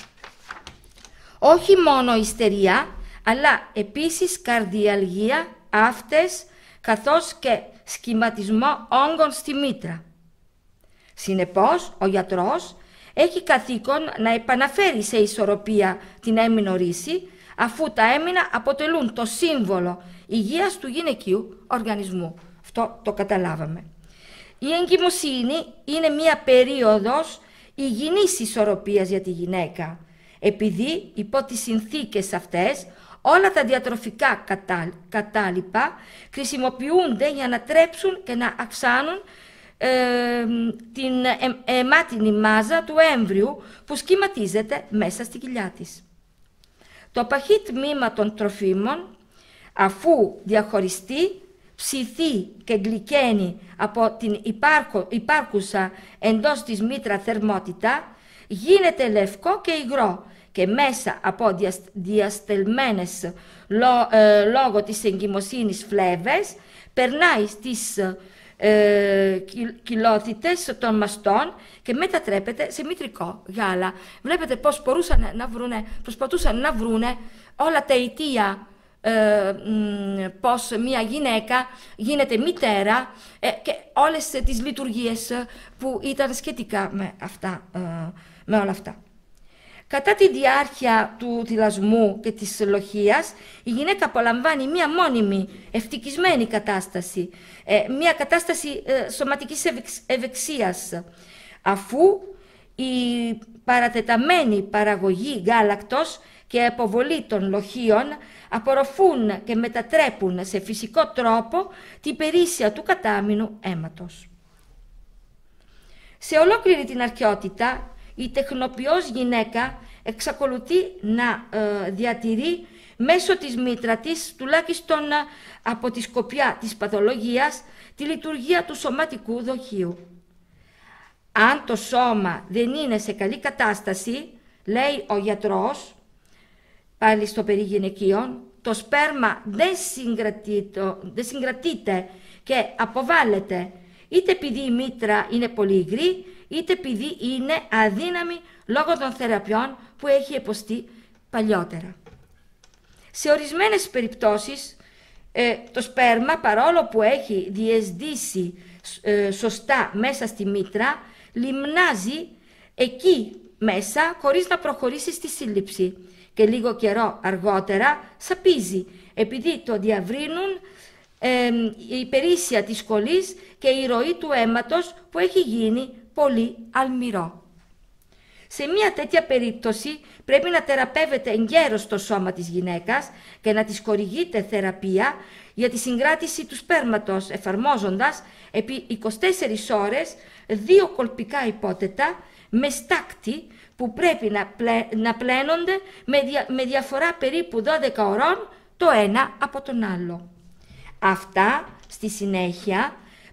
όχι μόνο ιστερία, αλλά επίσης καρδιαλγία, άφτες, καθώς και σχηματισμό όγκων στη μήτρα. Συνεπώς, ο γιατρός έχει καθήκον να επαναφέρει σε ισορροπία την έμεινο ρίση, αφού τα έμεινα αποτελούν το σύμβολο υγείας του γυναικείου οργανισμού. Αυτό το καταλάβαμε. Η εγκυμοσύνη είναι μία περίοδος υγιεινής ισορροπίας για τη γυναίκα, επειδή υπό τις συνθήκες αυτές όλα τα διατροφικά κατάλοιπα χρησιμοποιούνται για να τρέψουν και να αυξάνουν ε, την ε, αιμάτινη μάζα του έμβριου που σχηματίζεται μέσα στη κοιλιά της. Το παχύ τμήμα των τροφίμων, αφού διαχωριστεί, ψηθεί και γλυκαίνει από την υπάρχο, υπάρχουσα εντός της μήτρα θερμότητα, γίνεται λευκό και υγρό και μέσα από διαστελμένες λό, ε, λόγω της εγκυμοσύνης φλέβες περνάει στις ε, κοιλώθητες των μαστών και μετατρέπεται σε μητρικό γάλα. Βλέπετε πώς μπορούσαν να βρούνε, προσπαθούσαν να βρούνε όλα τα αιτία ε, μ, πώς μια γυναίκα γίνεται μητέρα ε, και όλες τις λειτουργίες που ήταν σχετικά με, αυτά, ε, με όλα αυτά. Κατά τη διάρκεια του θυλασμού και της λοχείας, η γυναίκα απολαμβάνει μία μόνιμη, ευτυχισμένη κατάσταση, μία κατάσταση σωματικής ευεξίας, αφού η παρατεταμένη παραγωγή γάλακτος και αποβολή των λοχείων απορροφούν και μετατρέπουν σε φυσικό τρόπο την περίσσια του κατάμεινου αίματος. Σε ολόκληρη την αρχαιότητα, η τεχνοποιός γυναίκα εξακολουθεί να ε, διατηρεί μέσω της μήτρα της, τουλάχιστον από τη σκοπιά της παθολογίας, τη λειτουργία του σωματικού δοχείου. Αν το σώμα δεν είναι σε καλή κατάσταση, λέει ο γιατρός, πάλι στο περί γυναικείων, το σπέρμα δεν συγκρατείται, δεν συγκρατείται και αποβάλλεται, είτε επειδή η μήτρα είναι πολύ υγρή, είτε επειδή είναι αδύναμη λόγω των θεραπείων που έχει υποστεί παλιότερα. Σε ορισμένες περιπτώσεις ε, το σπέρμα, παρόλο που έχει διεσδύσει ε, σωστά μέσα στη μήτρα, λιμνάζει εκεί μέσα χωρίς να προχωρήσει στη σύλληψη και λίγο καιρό αργότερα σαπίζει, επειδή το διαβρύνουν ε, η περίσσια της κολλής και η ροή του αίματος που έχει γίνει πολύ αλμυρό. Σε μια τέτοια περίπτωση πρέπει να θεραπεύεται εγκαίρως το σώμα της γυναίκας και να της χορηγείται θεραπεία για τη συγκράτηση του σπέρματος, εφαρμόζοντας επί είκοσι τέσσερις ώρες δύο κολπικά υπότετα με στάκτη που πρέπει να, πλέ, να πλένονται με, δια, με διαφορά περίπου δώδεκα ωρών το ένα από τον άλλο. Αυτά στη συνέχεια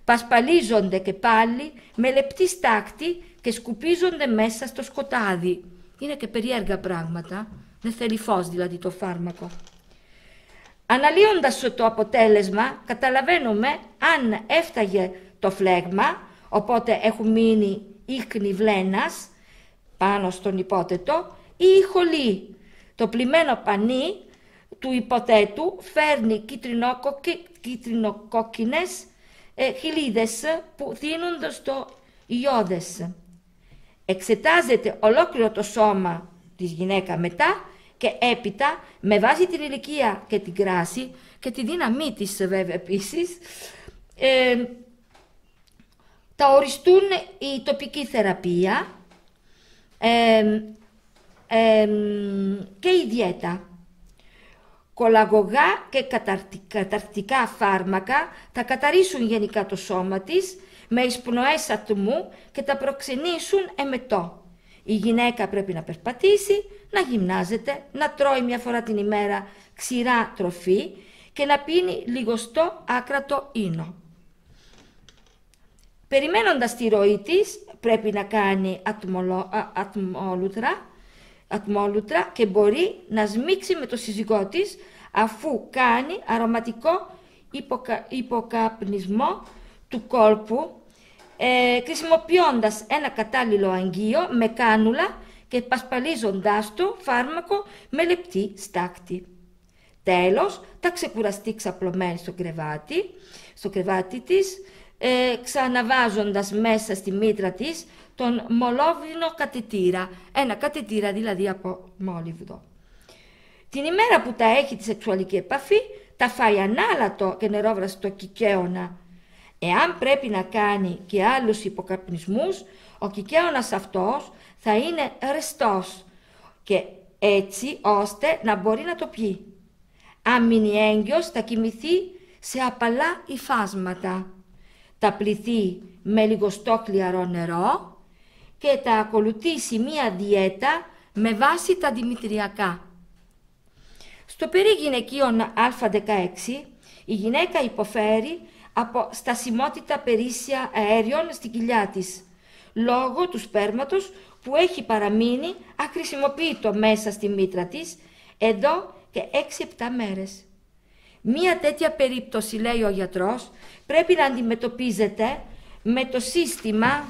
πασπαλίζονται και πάλι με λεπτή στάκτη και σκουπίζονται μέσα στο σκοτάδι. Είναι και περίεργα πράγματα, δεν θέλει φως δηλαδή το φάρμακο. Αναλύοντας το αποτέλεσμα καταλαβαίνουμε αν έφταγε το φλέγμα, οπότε έχουν μείνει ίχνη βλένας πάνω στον υπόθετο, ή η χολή. Το πλημμένο πανί του υποθέτου φέρνει κίτρινοκόκκινες ε, χιλίδες που δίνουν στο ιώδες. Εξετάζεται ολόκληρο το σώμα της γυναίκα μετά και έπειτα, με βάση την ηλικία και την κράση και τη δύναμή της βέβαια επίσης, ε, θα οριστούν η τοπική θεραπεία ε, ε, και η διέτα. Κολαγωγά και καταρκτικά φάρμακα θα καταρρίσουν γενικά το σώμα της με εισπνοές ατμού και θα προξενήσουν εμετό. Η γυναίκα πρέπει να περπατήσει, να γυμνάζεται, να τρώει μια φορά την ημέρα ξηρά τροφή και να πίνει λιγοστό άκρατο ίνο. Περιμένοντας τη ροή της, πρέπει να κάνει ατμολο, α, ατμόλουτρα, ατμόλουτρα και μπορεί να σμίξει με το σύζυγό της αφού κάνει αρωματικό υποκα, υποκαπνισμό του κόλπου, ε, χρησιμοποιώντας ένα κατάλληλο αγγείο με κάνουλα και πασπαλίζοντάς το φάρμακο με λεπτή στάκτη. Τέλος, θα ξεκουραστεί ξαπλωμένη στο κρεβάτι, στο κρεβάτι της, ε, ξαναβάζοντας μέσα στη μήτρα της τον μολόβινο κατητήρα, ένα κατητήρα δηλαδή από μόλιβδο. Την ημέρα που τα έχει τη σεξουαλική επαφή, τα φάει ανάλατο και νερόβραστο κικαίωνα. Εάν πρέπει να κάνει και άλλους υποκαπνισμούς, ο κικαίωνας αυτός θα είναι ρεστός και έτσι ώστε να μπορεί να το πιει. Αν μείνει έγκυος θα κοιμηθεί σε απαλά υφάσματα. Θα πληθεί με λιγοστό χλιαρό νερό και θα ακολουθήσει μία διέτα με βάση τα δημητριακά. Στο περί γυναικείων Α δεκαέξι η γυναίκα υποφέρει από στασιμότητα περίσσια αέριων στην κοιλιά της, λόγω του σπέρματος που έχει παραμείνει αχρησιμοποιητό μέσα στη μήτρα της εδώ και έξι επτά μέρες. Μία τέτοια περίπτωση, λέει ο γιατρός, πρέπει να αντιμετωπίζεται με το σύστημα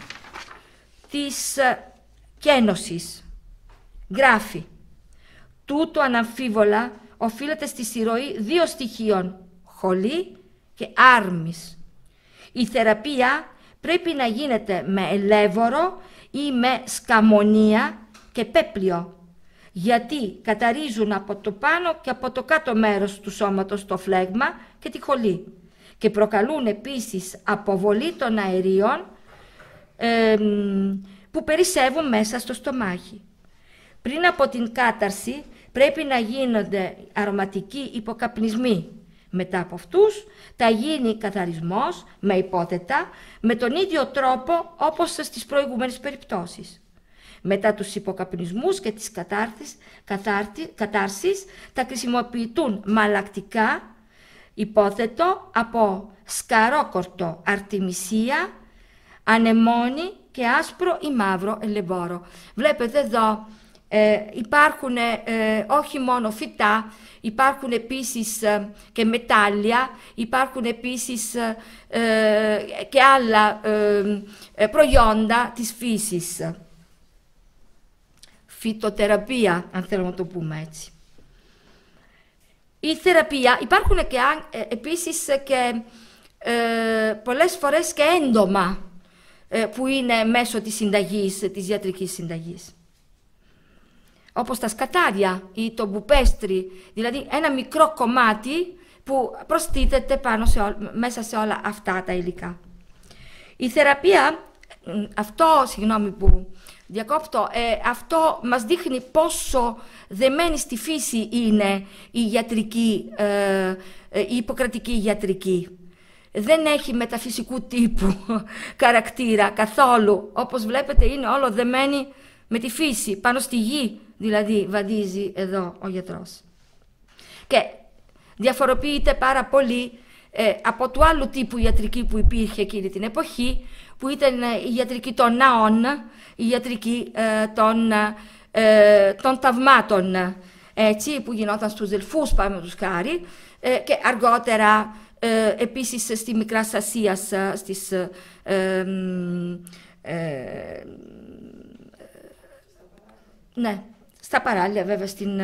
της κένωσης. Γράφει, τούτο αναμφίβολα οφείλεται στη συρροή δύο στοιχείων, χολή και άρμης. Η θεραπεία πρέπει να γίνεται με ελεύωρο ή με σκαμονία και πέπλιο, γιατί καταρρίζουν από το πάνω και από το κάτω μέρος του σώματος το φλέγμα και τη χολή και προκαλούν επίσης αποβολή των αερίων ε, που περισσεύουν μέσα στο στομάχι. Πριν από την κάταρση πρέπει να γίνονται αρωματικοί υποκαπνισμοί. Μετά από αυτούς θα γίνει καθαρισμός με υπόθετα με τον ίδιο τρόπο όπως στις προηγούμενες περιπτώσεις. Μετά τους υποκαπνισμούς και τις κατάρσεις θα χρησιμοποιηθούν μαλακτικά υπόθετο από σκαρόκορτο αρτιμισία, ανεμόνι και άσπρο ή μαύρο ελαιβόρο. Βλέπετε εδώ ε, υπάρχουν ε, όχι μόνο φυτά, υπάρχουν επίσης ε, και μετάλλια, υπάρχουν επίσης ε, ε, και άλλα ε, ε, προϊόντα της φύσης. Φυτοθεραπεία, αν θέλουμε να το πούμε έτσι. Η θεραπεία, υπάρχουν και ε, επίσης και ε, πολλές φορές και έντομα ε, που είναι μέσω της συνταγής, της ιατρικής συνταγής. Όπως τα σκατάρια ή το μπουπέστρι, δηλαδή ένα μικρό κομμάτι που προστίθεται πάνω σε ό, μέσα σε όλα αυτά τα υλικά. Η θεραπεία, αυτό, συγγνώμη που διακόπτω, ε, αυτό μας δείχνει πόσο δεμένη στη φύση είναι η ιατρική, ε, η υποκρατική ιατρική. Δεν έχει μεταφυσικού τύπου χαρακτήρα καθόλου, όπως βλέπετε είναι όλο δεμένη με τη φύση, πάνω στη γη δηλαδή βαδίζει εδώ ο γιατρός. Και διαφοροποιείται πάρα πολύ ε, από του άλλου τύπου ιατρική που υπήρχε εκείνη την εποχή, που ήταν η ιατρική των ναών, η ιατρική ε, των, ε, των ταυμάτων, έτσι, που γινόταν στους Δελφούς, πάμε τους χάρη, ε, και αργότερα ε, επίσης στη Μικράς Ασίας, στις, ε, ε, ε, ναι, στα παράλια βέβαια, στην...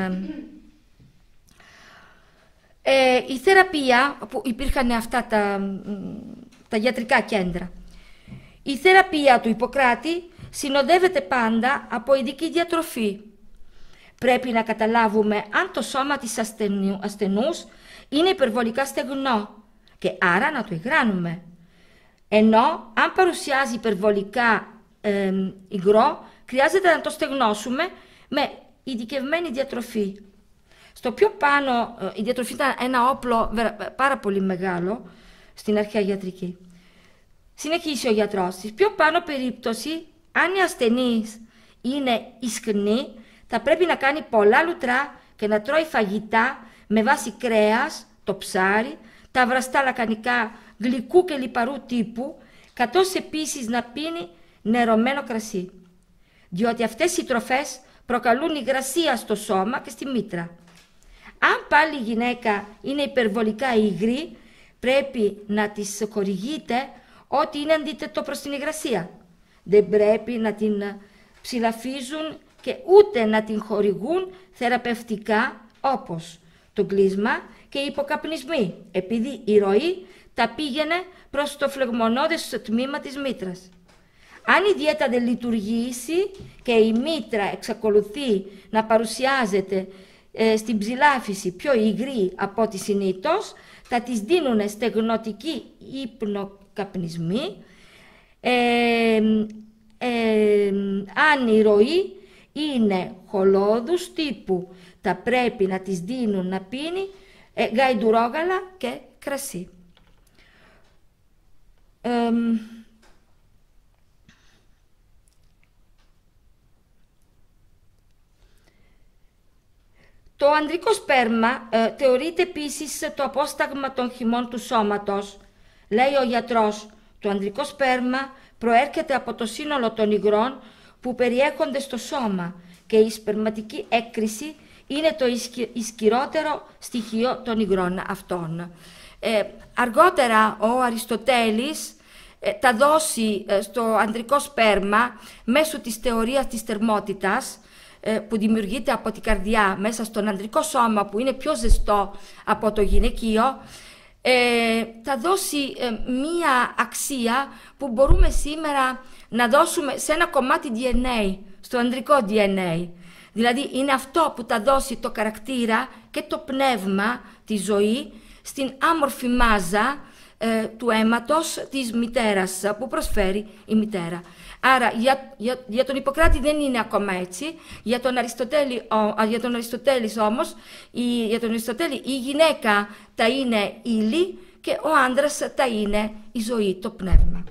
Ε, η θεραπεία, που υπήρχαν αυτά τα, τα ιατρικά κέντρα, η θεραπεία του Ιπποκράτη συνοδεύεται πάντα από ειδική διατροφή. Πρέπει να καταλάβουμε αν το σώμα της ασθενού, ασθενούς είναι υπερβολικά στεγνό και άρα να το υγράνουμε. Ενώ αν παρουσιάζει υπερβολικά ε, υγρό, χρειάζεται να το στεγνώσουμε με ειδικευμένη διατροφή. Στο πιο πάνω, η διατροφή ήταν ένα όπλο πάρα πολύ μεγάλο στην αρχαία ιατρική. Συνεχίσει ο γιατρός. Στη πιο πάνω περίπτωση, αν η ασθενής είναι ισχνή, θα πρέπει να κάνει πολλά λουτρά και να τρώει φαγητά με βάση κρέας, το ψάρι, τα βραστά λακανικά γλυκού και λιπαρού τύπου, καθώς επίσης να πίνει νερωμένο κρασί. Διότι αυτές οι τροφές προκαλούν υγρασία στο σώμα και στη μήτρα. Αν πάλι η γυναίκα είναι υπερβολικά υγρή, πρέπει να της χορηγείται ό,τι είναι αντίθετο προς την υγρασία. Δεν πρέπει να την ψηλαφίζουν και ούτε να την χορηγούν θεραπευτικά, όπως το κλείσμα και οι υποκαπνισμοί, επειδή η ροή τα πήγαινε προς το φλεγμονώδες τμήμα της μήτρας. Αν η δίαιτα δεν λειτουργήσει και η μήτρα εξακολουθεί να παρουσιάζεται ε, στην ψηλάφιση πιο υγρή από ό,τι συνήθως, θα της δίνουν στεγνωτικοί υπνοκαπνισμοί. Ε, ε, αν η ροή είναι χολώδους τύπου, θα πρέπει να της δίνουν να πίνει ε, γαϊντουρόγαλα και κρασί. Ε, Το ανδρικό σπέρμα ε, θεωρείται επίσης το απόσταγμα των χυμών του σώματος. Λέει ο γιατρός, το ανδρικό σπέρμα προέρχεται από το σύνολο των υγρών που περιέχονται στο σώμα και η σπερματική έκκριση είναι το ισχυρότερο στοιχείο των υγρών αυτών. Ε, αργότερα ο Αριστοτέλης ε, τα δώσει ε, στο ανδρικό σπέρμα μέσω της θεωρίας της θερμότητας, που δημιουργείται από την καρδιά μέσα στον ανδρικό σώμα, που είναι πιο ζεστό από το γυναικείο, ε, θα δώσει ε, μία αξία που μπορούμε σήμερα να δώσουμε σε ένα κομμάτι ντι εν έι, στο ανδρικό ντι εν έι. Δηλαδή είναι αυτό που θα δώσει το χαρακτήρα και το πνεύμα, τη ζωή, στην άμορφη μάζα ε, του αίματος της μητέρας που προσφέρει η μητέρα. Άρα για, για, για τον Ιπποκράτη δεν είναι ακόμα έτσι. Για τον Αριστοτέλη, ο, για τον Αριστοτέλης όμως, η, για τον Αριστοτέλη η γυναίκα θα είναι ύλη και ο άντρας θα είναι η ζωή, το πνεύμα.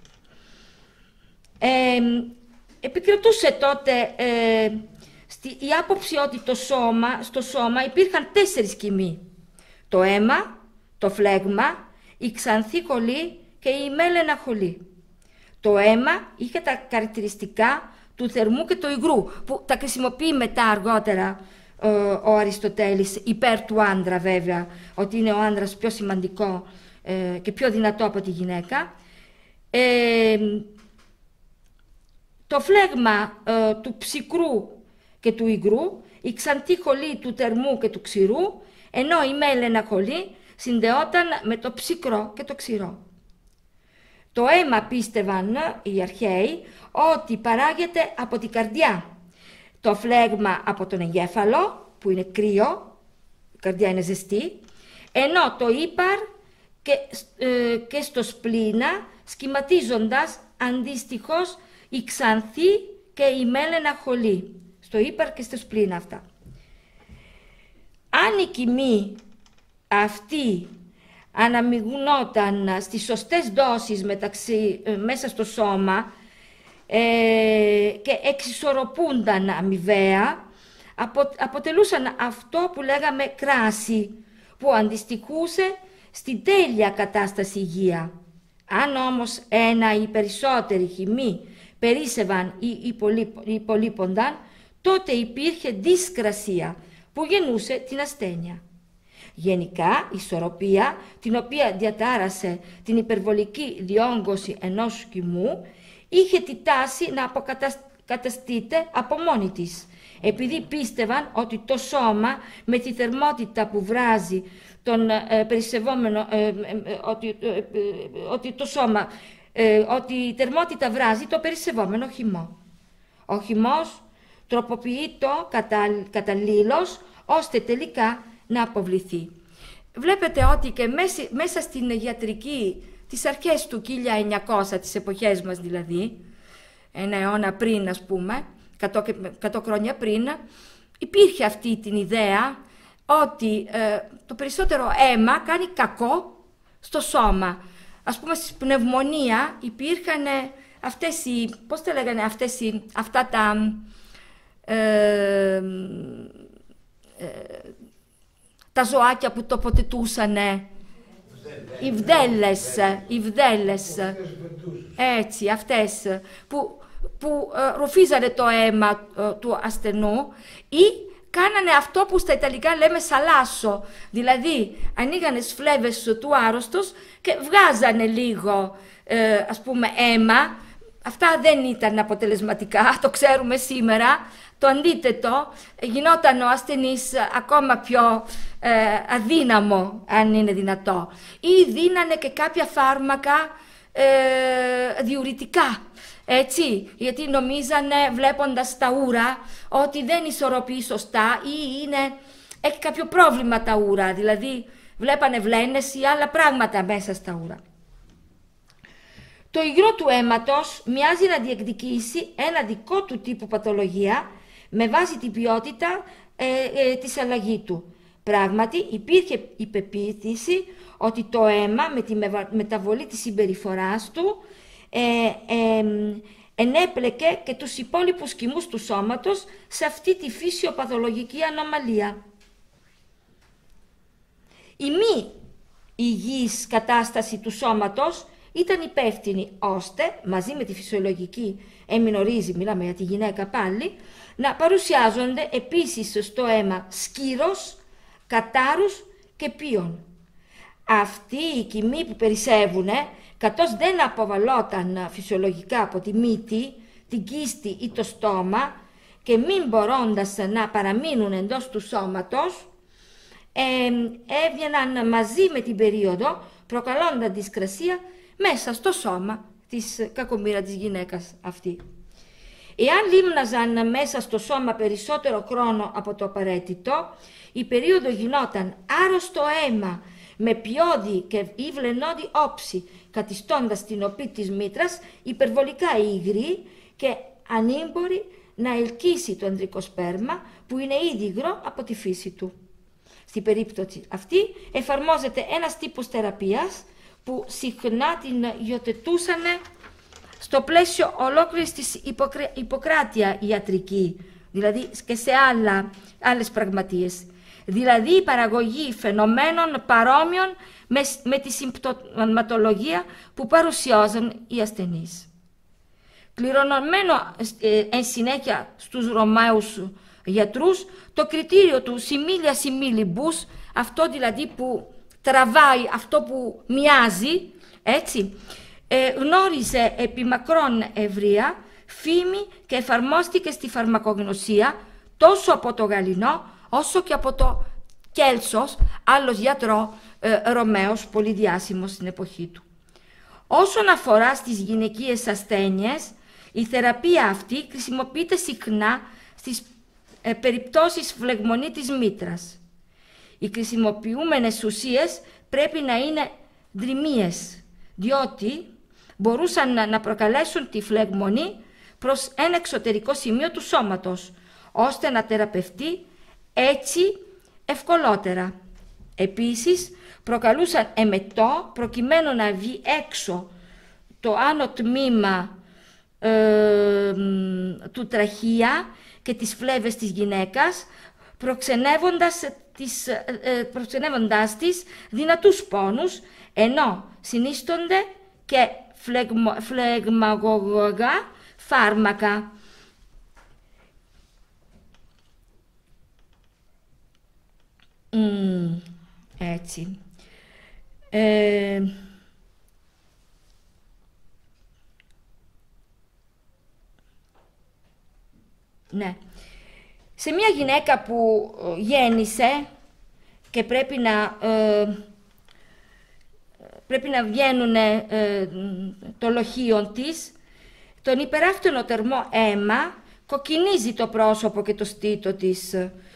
Ε, επικρατούσε τότε ε, στη, η άποψη ότι το σώμα, στο σώμα υπήρχαν τέσσερις κοιμοί. Το αίμα, το φλέγμα, η ξανθή χολή και η μέλαινα χολή. Το αίμα είχε τα χαρακτηριστικά του θερμού και του υγρού, που τα χρησιμοποιεί μετά αργότερα ε, ο Αριστοτέλης, υπέρ του άντρα βέβαια, ότι είναι ο άντρας πιο σημαντικό ε, και πιο δυνατό από τη γυναίκα. Ε, το φλέγμα ε, του ψυκρού και του υγρού, η ξανθή χολή του θερμού και του ξηρού, ενώ η μέλαινα χολή συνδεόταν με το ψυκρό και το ξηρό. Το αίμα πίστευαν οι αρχαίοι ότι παράγεται από την καρδιά, το φλέγμα από τον εγκέφαλο που είναι κρύο, η καρδιά είναι ζεστή, ενώ το ύπαρ και, ε, και στο σπλήνα σχηματίζοντας αντίστοιχος η ξανθή και η μέλαινα χολή, στο ύπαρ και στο σπλήνα αυτά. Αν η κοιμή αυτή αναμειγνόταν στις σωστές δόσεις μεταξύ, μέσα στο σώμα ε, και εξισορροπούνταν αμοιβαία, απο, αποτελούσαν αυτό που λέγαμε κράση, που αντιστοιχούσε στην τέλεια κατάσταση υγεία. Αν όμως ένα ή περισσότεροι χυμοί περίσσευαν ή υπολείπονταν, τότε υπήρχε δυσκρασία που γεννούσε την ασθένεια. Γενικά, η ισορροπία, την οποία διατάρασε την υπερβολική διόγκωση ενός χυμού, είχε τη τάση να αποκαταστείται από μόνη της, επειδή πίστευαν ότι το σώμα με τη θερμότητα που βράζει τον ε, περισσευόμενο, ε, ε, ότι, ε, ε, ότι το σώμα, ε, ότι η θερμότητα βράζει το περισσευόμενο χυμό. Ο χυμός τροποποιεί το κατα, καταλήλως, ώστε τελικά να αποβληθεί. Βλέπετε ότι και μέσα, μέσα στην ιατρική, τις αρχές του χίλια εννιακόσια, τις εποχές μας δηλαδή, ένα αιώνα πριν ας πούμε, εκατό χρόνια πριν, υπήρχε αυτή την ιδέα ότι ε, το περισσότερο αίμα κάνει κακό στο σώμα. Ας πούμε στη πνευμονία υπήρχαν αυτές οι, πώς τα λέγανε, αυτές οι, αυτά τα, ε, ε, τα ζωάκια που τοποθετούσανε, οι βδέλες, οι βδέλες, έτσι, αυτές που, που ε, ρουφίζανε το αίμα ε, του ασθενού ή κάνανε αυτό που στα Ιταλικά λέμε σαλάσο, δηλαδή ανοίγανε τις φλέβες του άρρωστος και βγάζανε λίγο ε, ας πούμε αίμα. Αυτά δεν ήταν αποτελεσματικά, το ξέρουμε σήμερα. Το αντίθετο, γινόταν ο ασθενής ακόμα πιο ε, αδύναμο, αν είναι δυνατό. Ή δίνανε και κάποια φάρμακα ε, διουρητικά, έτσι, γιατί νομίζανε βλέποντας τα ούρα ότι δεν ισορροπεί σωστά ή είναι, έχει κάποιο πρόβλημα τα ούρα, δηλαδή βλέπανε βλένες ή άλλα πράγματα μέσα στα ούρα. Το υγρό του αίματος μοιάζει να διεκδικήσει ένα δικό του τύπου παθολογία με βάση την ποιότητα ε, ε, της αλλαγή του. Πράγματι υπήρχε η πεποίθηση ότι το αίμα με τη μεταβολή της συμπεριφοράς του ε, ε, ενέπλεκε και τους υπόλοιπους χυμούς του σώματος σε αυτή τη φυσιοπαθολογική ανομαλία. Η μη υγιής κατάσταση του σώματος ήταν υπεύθυνη ώστε, μαζί με τη φυσιολογική εμινορίζη, μιλάμε για τη γυναίκα πάλι, να παρουσιάζονται επίσης στο αίμα σκύρος, κατάρους και πίον. Αυτοί οι χυμοί που περισσεύουνε, καθώς δεν αποβαλόταν φυσιολογικά από τη μύτη, την κίστη ή το στόμα και μην μπορώντας να παραμείνουν εντός του σώματος, ε, έβγαιναν μαζί με την περίοδο, προκαλώντας δυσκρασία μέσα στο σώμα της κακομοίρα της γυναίκας αυτή. Εάν λίμναζαν μέσα στο σώμα περισσότερο χρόνο από το απαραίτητο, η περίοδο γινόταν άρρωστο αίμα με πιώδη και ή βλενώδη όψη, καθιστώντας την οπή της μήτρας υπερβολικά υγρή και ανήμπορη να ελκύσει το ανδρικό σπέρμα που είναι ήδη υγρό από τη φύση του. Στην περίπτωση αυτή εφαρμόζεται ένας τύπος θεραπείας που συχνά την υιοθετούσαν στο πλαίσιο ολόκληρης της Ιπποκράτεια ιατρική, δηλαδή και σε άλλα, άλλες πραγματείες. Δηλαδή η παραγωγή φαινομένων παρόμοιων με, με τη συμπτωματολογία που παρουσιάζαν οι ασθενείς. Κληρονομμένο ε, εν συνέχεια στους Ρωμαίους γιατρούς το κριτήριο του σιμίλια σιμίλιμπους, αυτό δηλαδή που τραβάει, αυτό που μοιάζει, έτσι, ε, γνώριζε επί μακρόν ευρεία φήμη και εφαρμόστηκε στη φαρμακογνωσία τόσο από το Γαλλινό όσο και από το Κέλσος, άλλος γιατρό ε, Ρωμαίος, πολύ διάσημος στην εποχή του. Όσον αφορά στις γυναικείες ασθένειες, η θεραπεία αυτή χρησιμοποιείται συχνά στις ε, περιπτώσεις φλεγμονή της μήτρας. Οι χρησιμοποιούμενες ουσίες πρέπει να είναι δρυμίες, διότι μπορούσαν να, να προκαλέσουν τη φλεγμονή προς ένα εξωτερικό σημείο του σώματος, ώστε να θεραπευτεί έτσι ευκολότερα. Επίσης, προκαλούσαν εμετό προκειμένου να βγει έξω το άνω τμήμα ε, του τραχεία και τις φλέβες της γυναίκας, προξενεύοντας, τις, ε, προξενεύοντας τις δυνατούς πόνους, ενώ συνίστονται και φλεγμο, φλεγμαγωγά φάρμακα. Mm, έτσι. Ε, ναι. Σε μια γυναίκα που γέννησε και πρέπει να, ε, πρέπει να βγαίνουν ε, το λοχείο της, τον υπεράφθονο τερμό αίμα κοκκινίζει το πρόσωπο και το στήθο της.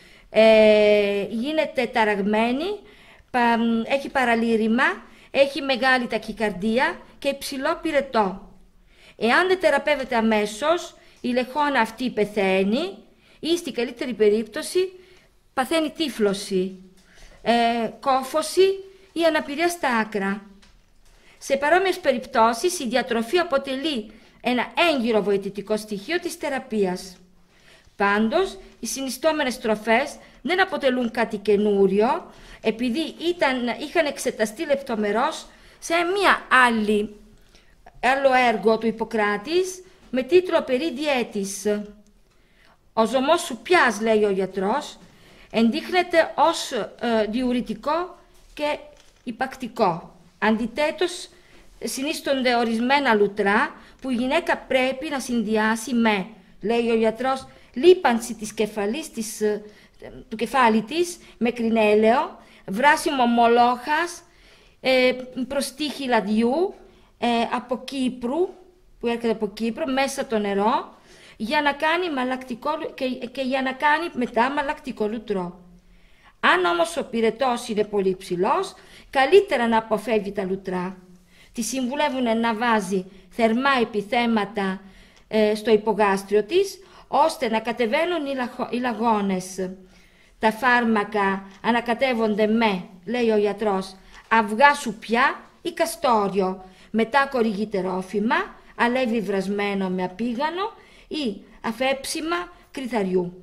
Ε, γίνεται ταραγμένη, πα, έχει παραλήρημα, έχει μεγάλη ταχυκαρδία και υψηλό πυρετό. Εάν δεν θεραπεύεται αμέσως, η λεχόνα αυτή πεθαίνει ή στην καλύτερη περίπτωση παθαίνει τύφλωση, ε, κόφωση ή αναπηρία στα άκρα. Σε παρόμοιες περιπτώσεις η διατροφή αποτελεί ένα έγκυρο βοηθητικό στοιχείο της θεραπείας. Πάντως, οι συνιστόμενες τροφές δεν αποτελούν κάτι καινούριο, επειδή ήταν, είχαν εξεταστεί λεπτομερώς σε μια άλλη, άλλο έργο του Ιπποκράτης με τίτλο «Περί διέτης». Ο ζωμός σουπιάς, λέει ο γιατρός, ενδείχνεται ως ε, διουρητικό και υπακτικό. Αντιθέτως, συνίστονται ορισμένα λουτρά που η γυναίκα πρέπει να συνδυάσει με, λέει ο γιατρός, λίπανση της κεφαλής, της, του κεφάλι της με κρινέλαιο, βράσιμο μολόχας, ε, προστίχη λαδιού ε, από Κύπρου, που έρχεται από Κύπρο, μέσα το νερό, για να κάνει μαλακτικό, και, και για να κάνει μετά μαλακτικό λουτρό. Αν όμως ο πυρετός είναι πολύ ψηλός, καλύτερα να αποφεύγει τα λουτρά. Τη συμβουλεύουν να βάζει θερμά επιθέματα ε, στο υπογάστριο της, ώστε να κατεβαίνουν οι, λαχο, οι λαγώνες. Τα φάρμακα ανακατεύονται με, λέει ο γιατρός, αυγά σουπιά ή καστόριο, μετά χορηγείται ρόφημα, αλεύρι βρασμένο με απίγανο ή αφέψιμα κρυθαριού.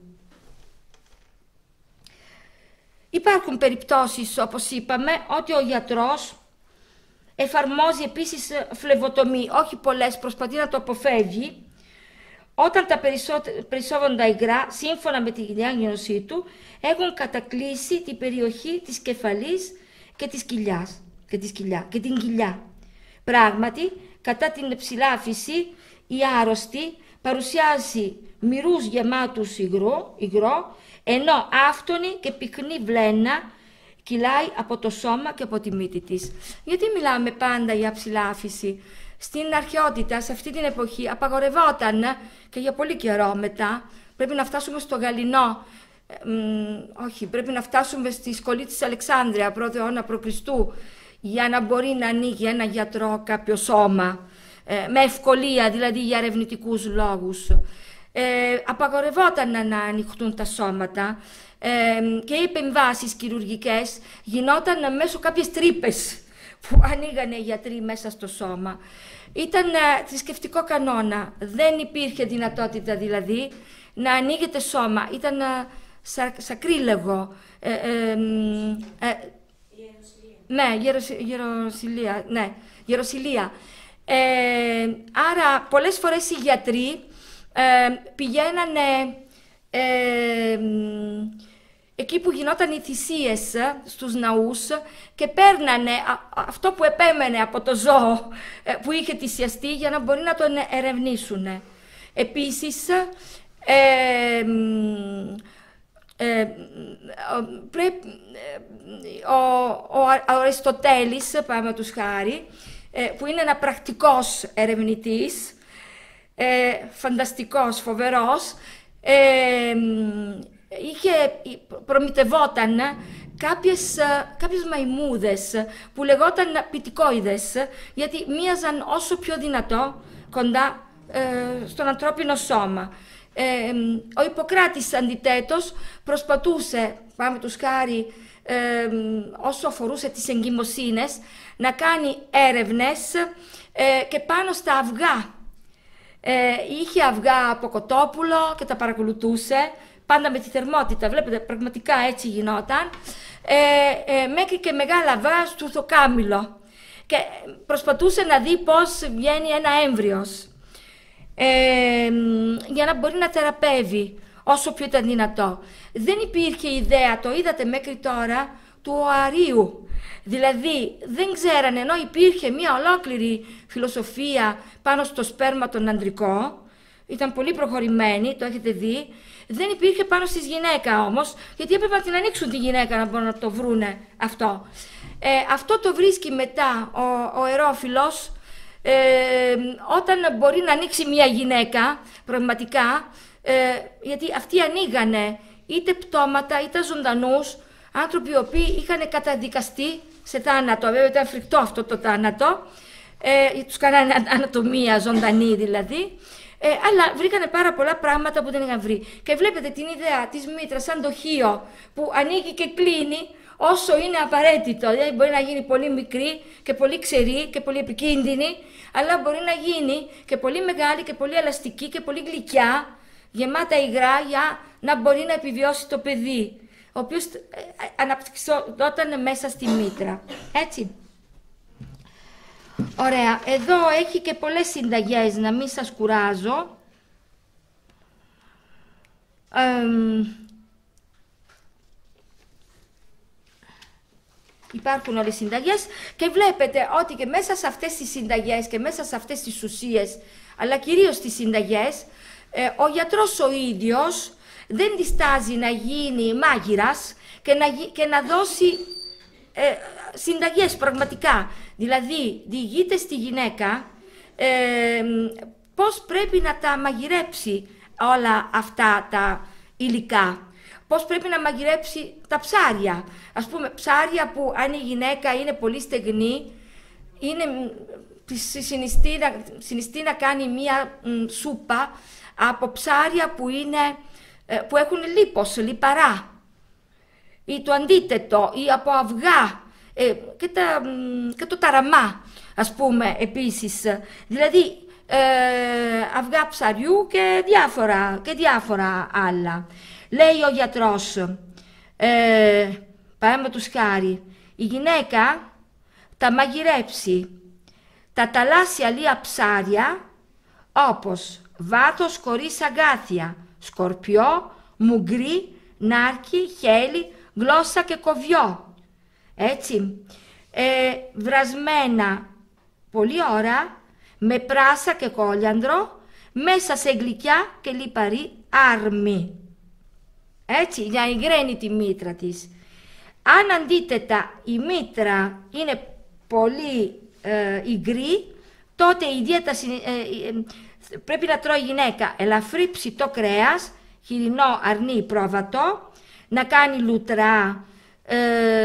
Υπάρχουν περιπτώσεις, όπως είπαμε, ότι ο γιατρός εφαρμόζει επίσης φλεβοτομή, όχι πολλές, προσπαθεί να το αποφεύγει, όταν τα περισσότερα υγρά, σύμφωνα με τη διάγνωσή του, έχουν κατακλείσει την περιοχή της κεφαλής και της κοιλιάς, και, της κοιλιά, και την κοιλιά. Πράγματι, κατά την ψηλάφιση, η άρρωστη παρουσιάζει μυρούς γεμάτους υγρό, υγρό, ενώ άφτονη και πυκνή βλένα κυλάει από το σώμα και από τη μύτη της. Γιατί μιλάμε πάντα για ψηλάφιση? Στην αρχαιότητα, σε αυτή την εποχή, απαγορευόταν και για πολύ καιρό μετά. Πρέπει να φτάσουμε στο Γαλινό, ε, μ, όχι, πρέπει να φτάσουμε στη σχολή της Αλεξάνδρεια, πρώτο αιώνα προ Χριστού, για να μπορεί να ανοίγει ένα γιατρό κάποιο σώμα, ε, με ευκολία, δηλαδή για ερευνητικούς λόγους. Ε, απαγορευόταν να ανοιχτούν τα σώματα ε, και οι επεμβάσεις χειρουργικές γινόταν μέσω κάποιες τρύπες που ανοίγανε οι γιατροί μέσα στο σώμα. Ήταν ε, θρησκευτικό κανόνα, δεν υπήρχε δυνατότητα δηλαδή να ανοίγεται σώμα, ήταν ε, σα, σακρίλεγο. Ε, ε, ε, ναι, γεροσιλία, ναι, γεροσιλία. Ε, άρα πολλές φορές οι γιατροί ε, πηγαίνανε ε, εκεί που γινόταν οι θυσίες στους ναούς και παίρνανε αυτό που επέμενε από το ζώο που είχε θυσιαστεί για να μπορεί να τον ερευνήσουν. Επίσης, ε, ε, πρέπει, ο, ο Αριστοτέλης, πάμε τους χάρη, που είναι ένα πρακτικός ερευνητής, ε, φανταστικός, φοβερός, ε, είχε, προμητευόταν κάποιες, κάποιες μαϊμούδες που λεγόταν πιτικόιδες, γιατί μοίαζαν όσο πιο δυνατό κοντά ε, στον ανθρώπινο σώμα. Ε, ο Ιπποκράτης αντιθέτως προσπαθούσε, πάμε τους χάρη, ε, όσο αφορούσε τις εγκυμοσύνες, να κάνει έρευνες ε, και πάνω στα αυγά. Ε, είχε αυγά από κοτόπουλο και τα παρακολουθούσε, πάντα με τη θερμότητα, βλέπετε, πραγματικά έτσι γινόταν, ε, ε, μέχρι και μεγάλα αυγά στο ουρθοκάμιλο και προσπαθούσε να δει πώς βγαίνει ένα έμβριος, ε, για να μπορεί να θεραπεύει όσο πιο ήταν δυνατό. Δεν υπήρχε ιδέα, το είδατε μέχρι τώρα, του οαρίου. Δηλαδή δεν ξέρανε, ενώ υπήρχε μια ολόκληρη φιλοσοφία πάνω στο σπέρμα τον ανδρικό, ήταν πολύ προχωρημένη, το έχετε δει, δεν υπήρχε πάνω στις γυναίκα όμως, γιατί έπρεπε να την ανοίξουν τη γυναίκα να μπορούν να το βρούνε αυτό. Ε, αυτό το βρίσκει μετά ο, ο Ερόφιλος, ε, όταν μπορεί να ανοίξει μια γυναίκα, πραγματικά, ε, γιατί αυτοί ανοίγανε είτε πτώματα είτε ζωντανούς, άνθρωποι οι οποίοι είχαν καταδικαστεί σε θάνατο. Βέβαια ήταν φρικτό αυτό το θάνατο, ε, τους κάνανε ανατομία ζωντανή δηλαδή, ε, αλλά βρήκανε πάρα πολλά πράγματα που δεν είχαν βρει. Και βλέπετε την ιδέα της μήτρας σαν δοχείο που ανοίγει και κλείνει όσο είναι απαραίτητο. Δηλαδή μπορεί να γίνει πολύ μικρή και πολύ ξερή και πολύ επικίνδυνη, αλλά μπορεί να γίνει και πολύ μεγάλη και πολύ ελαστική και πολύ γλυκιά, γεμάτα υγρά, για να μπορεί να επιβιώσει το παιδί, ο οποίος αναπτυξόταν μέσα στη μήτρα. Έτσι. Ωραία. Εδώ έχει και πολλές συνταγές, να μην σας κουράζω. Ε, υπάρχουν όλες οι συνταγές και βλέπετε ότι και μέσα σε αυτές τις συνταγές και μέσα σε αυτές τις ουσίες, αλλά κυρίως τις συνταγές, ε, ο γιατρός ο ίδιος δεν διστάζει να γίνει μάγειρας και να, και να δώσει ε, συνταγές πραγματικά. Δηλαδή, διηγείται στη γυναίκα ε, πώς πρέπει να τα μαγειρέψει όλα αυτά τα υλικά. Πώς πρέπει να μαγειρέψει τα ψάρια. Ας πούμε, ψάρια που αν η γυναίκα είναι πολύ στεγνή, είναι, συνιστεί, συνιστεί να κάνει μία μ, σούπα από ψάρια που είναι... που έχουν λίπος, λιπαρά, ή το αντίθετο, ή από αυγά, ε, και, τα, και το ταραμά, ας πούμε, επίσης. Δηλαδή, ε, αυγά ψαριού και διάφορα, και διάφορα άλλα. Λέει ο γιατρός, ε, παραδείγματος χάρη, η γυναίκα τα μαγειρέψει τα θαλάσσια λία ψάρια, όπως βάτος χωρίς αγκάθια, σκορπιό, μουγκρί, νάρκι, χέλι, γλώσσα και κοβιό. Έτσι. Ε, βρασμένα πολλή ώρα, με πράσα και κόλιανδρο, μέσα σε γλυκιά και λιπαρή άρμη. Έτσι, για να υγραίνει τη μήτρα της. Αν αντίθετα η μήτρα είναι πολύ ε, υγρή, τότε η δίαιτα ε, ε, πρέπει να τρώει η γυναίκα ελαφρύ ψητό κρέας, χοιρινό αρνί πρόβατο, να κάνει λουτρά, ε,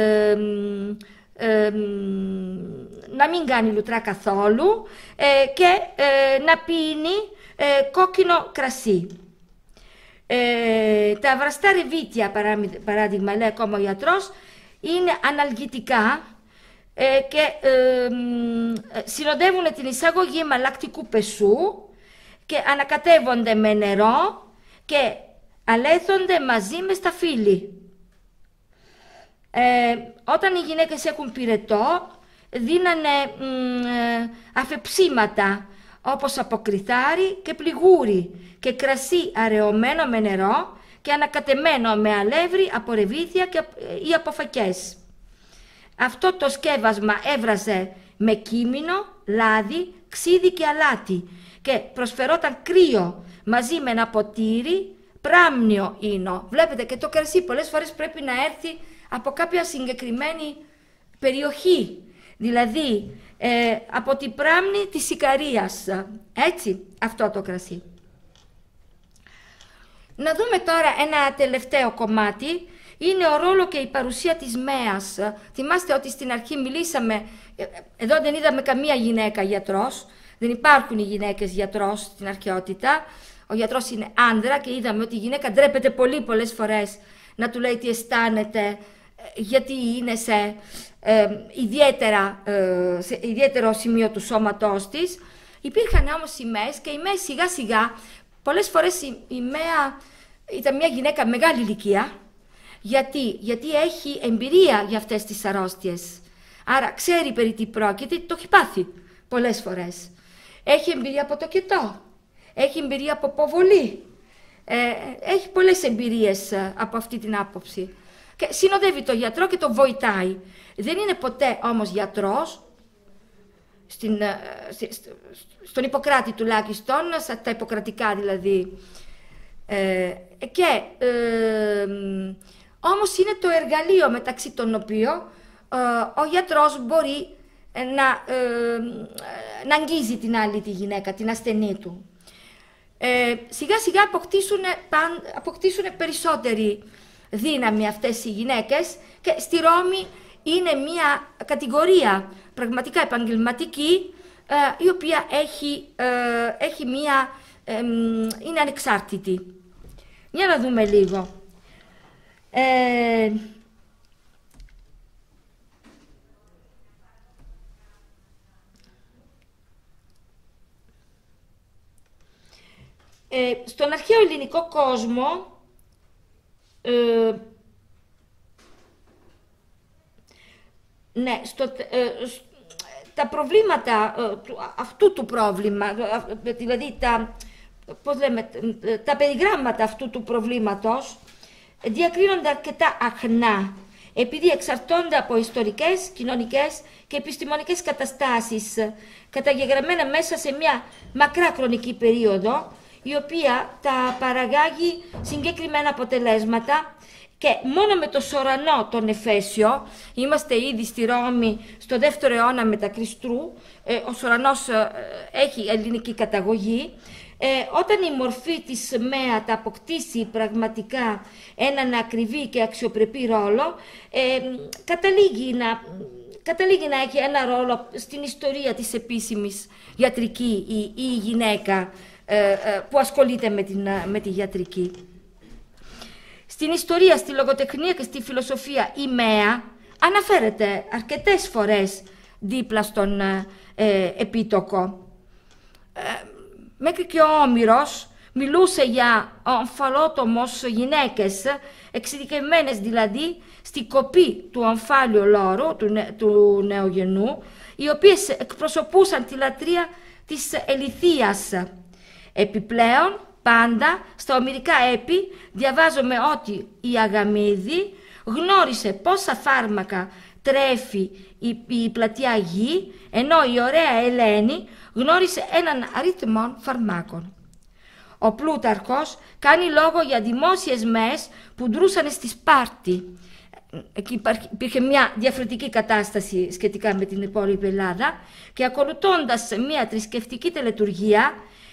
ε, να μην κάνει λουτρά καθόλου, ε, και ε, να πίνει ε, κόκκινο κρασί. Ε, τα βραστά ρεβίτια, παράδειγμα, λέει ακόμα ο γιατρός, είναι αναλγητικά ε, και ε, συνοδεύουν την εισαγωγή μαλακτικού πεσού και ανακατεύονται με νερό και αλέθονται μαζί με σταφύλι. Ε, όταν οι γυναίκες έχουν πυρετό, δίνανε ε, αφεψίματα όπως αποκριθάρι και πληγούρι και κρασί αραιωμένο με νερό και ανακατεμένο με αλεύρι από ρεβίθια και, ή από φακές. Αυτό το σκεύασμα έβραζε με κίμινο, λάδι, ξύδι και αλάτι και προσφερόταν κρύο μαζί με ένα ποτήρι πράμνιο ίνο. Βλέπετε, και το κρασί πολλές φορές πρέπει να έρθει από κάποια συγκεκριμένη περιοχή, δηλαδή ε, από την πράμνη της Ικαρίας, έτσι, αυτό το κρασί. Να δούμε τώρα ένα τελευταίο κομμάτι, είναι ο ρόλο και η παρουσία της Μέας. Θυμάστε ότι στην αρχή μιλήσαμε, εδώ δεν είδαμε καμία γυναίκα γιατρός, δεν υπάρχουν οι γυναίκες γιατρός στην αρχαιότητα, ο γιατρός είναι άντρα και είδαμε ότι η γυναίκα ντρέπεται πολύ πολλές φορές να του λέει τι αισθάνεται, γιατί είναι σε, ε, ιδιαίτερα, ε, σε ιδιαίτερο σημείο του σώματός της. Υπήρχαν όμως οι Μέες και οι Μέες σιγά σιγά, πολλές φορές η, η Μαία ήταν μια γυναίκα μεγάλη ηλικία. Γιατί, γιατί έχει εμπειρία για αυτές τις αρρώστιες. Άρα ξέρει περί τι πρόκειται, το έχει πάθει πολλές φορές. Έχει εμπειρία από το κετό, έχει εμπειρία από αποβολή, ε, έχει πολλές εμπειρίες από αυτή την άποψη. Και συνοδεύει τον γιατρό και τον βοηθάει. Δεν είναι ποτέ όμως γιατρός, στην, στον Ιπποκράτη τουλάχιστον, στα Ιπποκρατικά δηλαδή. Ε, και, ε, όμως είναι το εργαλείο μεταξύ των οποίων ε, ο γιατρός μπορεί να, ε, να αγγίζει την άλλη τη γυναίκα, την ασθενή του. Ε, σιγά σιγά αποκτήσουν, αποκτήσουν περισσότερη δύναμη αυτές οι γυναίκες και στη Ρώμη είναι μια κατηγορία πραγματικά επαγγελματική ε, η οποία έχει, ε, έχει μια, ε, είναι ανεξάρτητη. Για να δούμε λίγο. Ε, ε, στον αρχαίο ελληνικό κόσμο ε, ναι, στο, ε, τα προβλήματα ε, αυτού του πρόβλημα, ε, δηλαδή τα, πώς λέμε, τα περιγράμματα αυτού του προβλήματος διακρίνονται αρκετά αχνά, επειδή εξαρτώνται από ιστορικές, κοινωνικές και επιστημονικές καταστάσεις καταγεγραμμένα μέσα σε μια μακρά χρονική περίοδο, η οποία τα παραγάγει συγκεκριμένα αποτελέσματα. Και μόνο με το Σορανό τον Εφέσιο, είμαστε ήδη στη Ρώμη στο δεύτερο αιώνα μετά Χριστού, ε, ο Σορανός ε, έχει ελληνική καταγωγή, ε, όταν η μορφή της ΜΕΑ τα αποκτήσει πραγματικά έναν ακριβή και αξιοπρεπή ρόλο, ε, καταλήγει, να, καταλήγει να έχει ένα ρόλο στην ιστορία της επίσημης ιατρική η, η γυναίκα ε, ε, που ασχολείται με, την, με τη ιατρική. Στην ιστορία, στη λογοτεχνία και στη φιλοσοφία η ΜΕΑ αναφέρεται αρκετές φορές δίπλα στον ε, επίτοκο. Ε, μέχρι και ο Όμηρος μιλούσε για ομφαλότομος γυναίκες, εξειδικευμένες δηλαδή στη κοπή του ομφάλιου λόρου, του, νε, του νεογενού, οι οποίες εκπροσωπούσαν τη λατρεία της ελιθείας. Επιπλέον, πάντα στα ομηρικά έπι διαβάζουμε ότι η Αγαμίδη γνώρισε πόσα φάρμακα τρέφει η, η πλατεία γη, ενώ η ωραία Ελένη γνώρισε έναν αριθμό φαρμάκων. Ο Πλούταρχος κάνει λόγο για δημόσιες μες που ντρούσαν στη Σπάρτη. Εκεί υπήρχε μια διαφορετική κατάσταση σχετικά με την υπόλοιπη Ελλάδα και ακολουθώντας μια θρησκευτική τελετουργία,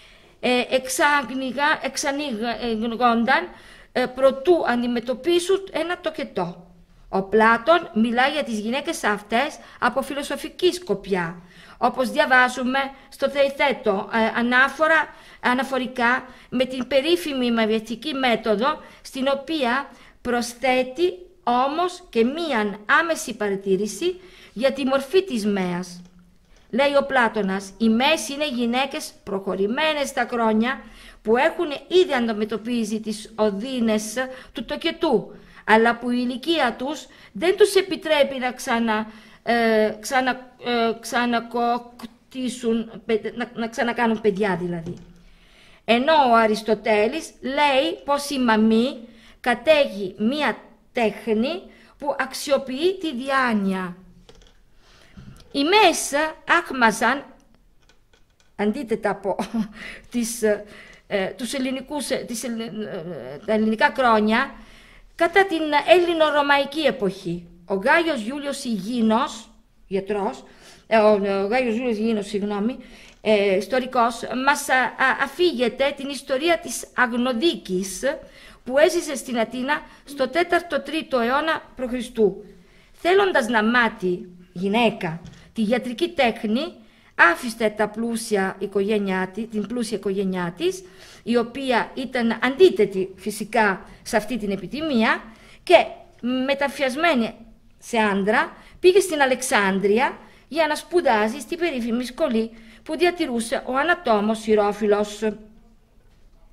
εξανοίγονταν ε, προτού αντιμετωπίσουν ένα τοκετό. Ο Πλάτων μιλάει για τις γυναίκες αυτές από φιλοσοφική σκοπιά, όπως διαβάζουμε στο Θεϊθέτο, ε, ανάφορα, αναφορικά με την περίφημη μαγευτική μέθοδο, στην οποία προσθέτει όμως και μίαν άμεση παρατήρηση για τη μορφή της ΜΕΑς. Λέει ο Πλάτωνας, οι ΜΕΣ είναι γυναίκες προχωρημένες στα χρόνια που έχουν ήδη αντιμετωπίσει τις οδύνες του τοκετού, αλλά που η ηλικία τους δεν τους επιτρέπει να, ξανα, ε, ξανα, ε, ξανακοκτήσουν, να, να ξανακάνουν παιδιά δηλαδή. Ενώ ο Αριστοτέλης λέει πως η μαμή κατέχει μία τέχνη που αξιοποιεί τη διάνοια. Οι ΜΕΣ άχμαζαν, αντίθετα από τις, ε, τους ελληνικούς, τις, ε, τα ελληνικά χρόνια, κατά την Έλληνο-Ρωμαϊκή εποχή. Ο Γάιος Γιούλιος Ιγίνος, γιατρός, ε, ο, ο Γάιος Γιούλιος Ιγίνος, συγγνώμη, ε, ιστορικός, μας α, α, αφήγεται την ιστορία της Αγνοδίκης που έζησε στην Αθήνα στο τέταρτο τρίτο αιώνα π.Χ. Θέλοντας να μάθει γυναίκα τη ιατρική τέχνη, άφησε τα πλούσια οικογένειά της, την πλούσια οικογένειά της, η οποία ήταν αντίθετη φυσικά σε αυτή την επιτιμία, και μεταφιασμένη σε άντρα πήγε στην Αλεξάνδρεια για να σπουδάζει στη περίφημη σχολή που διατηρούσε ο ανατόμος Ηρόφυλος.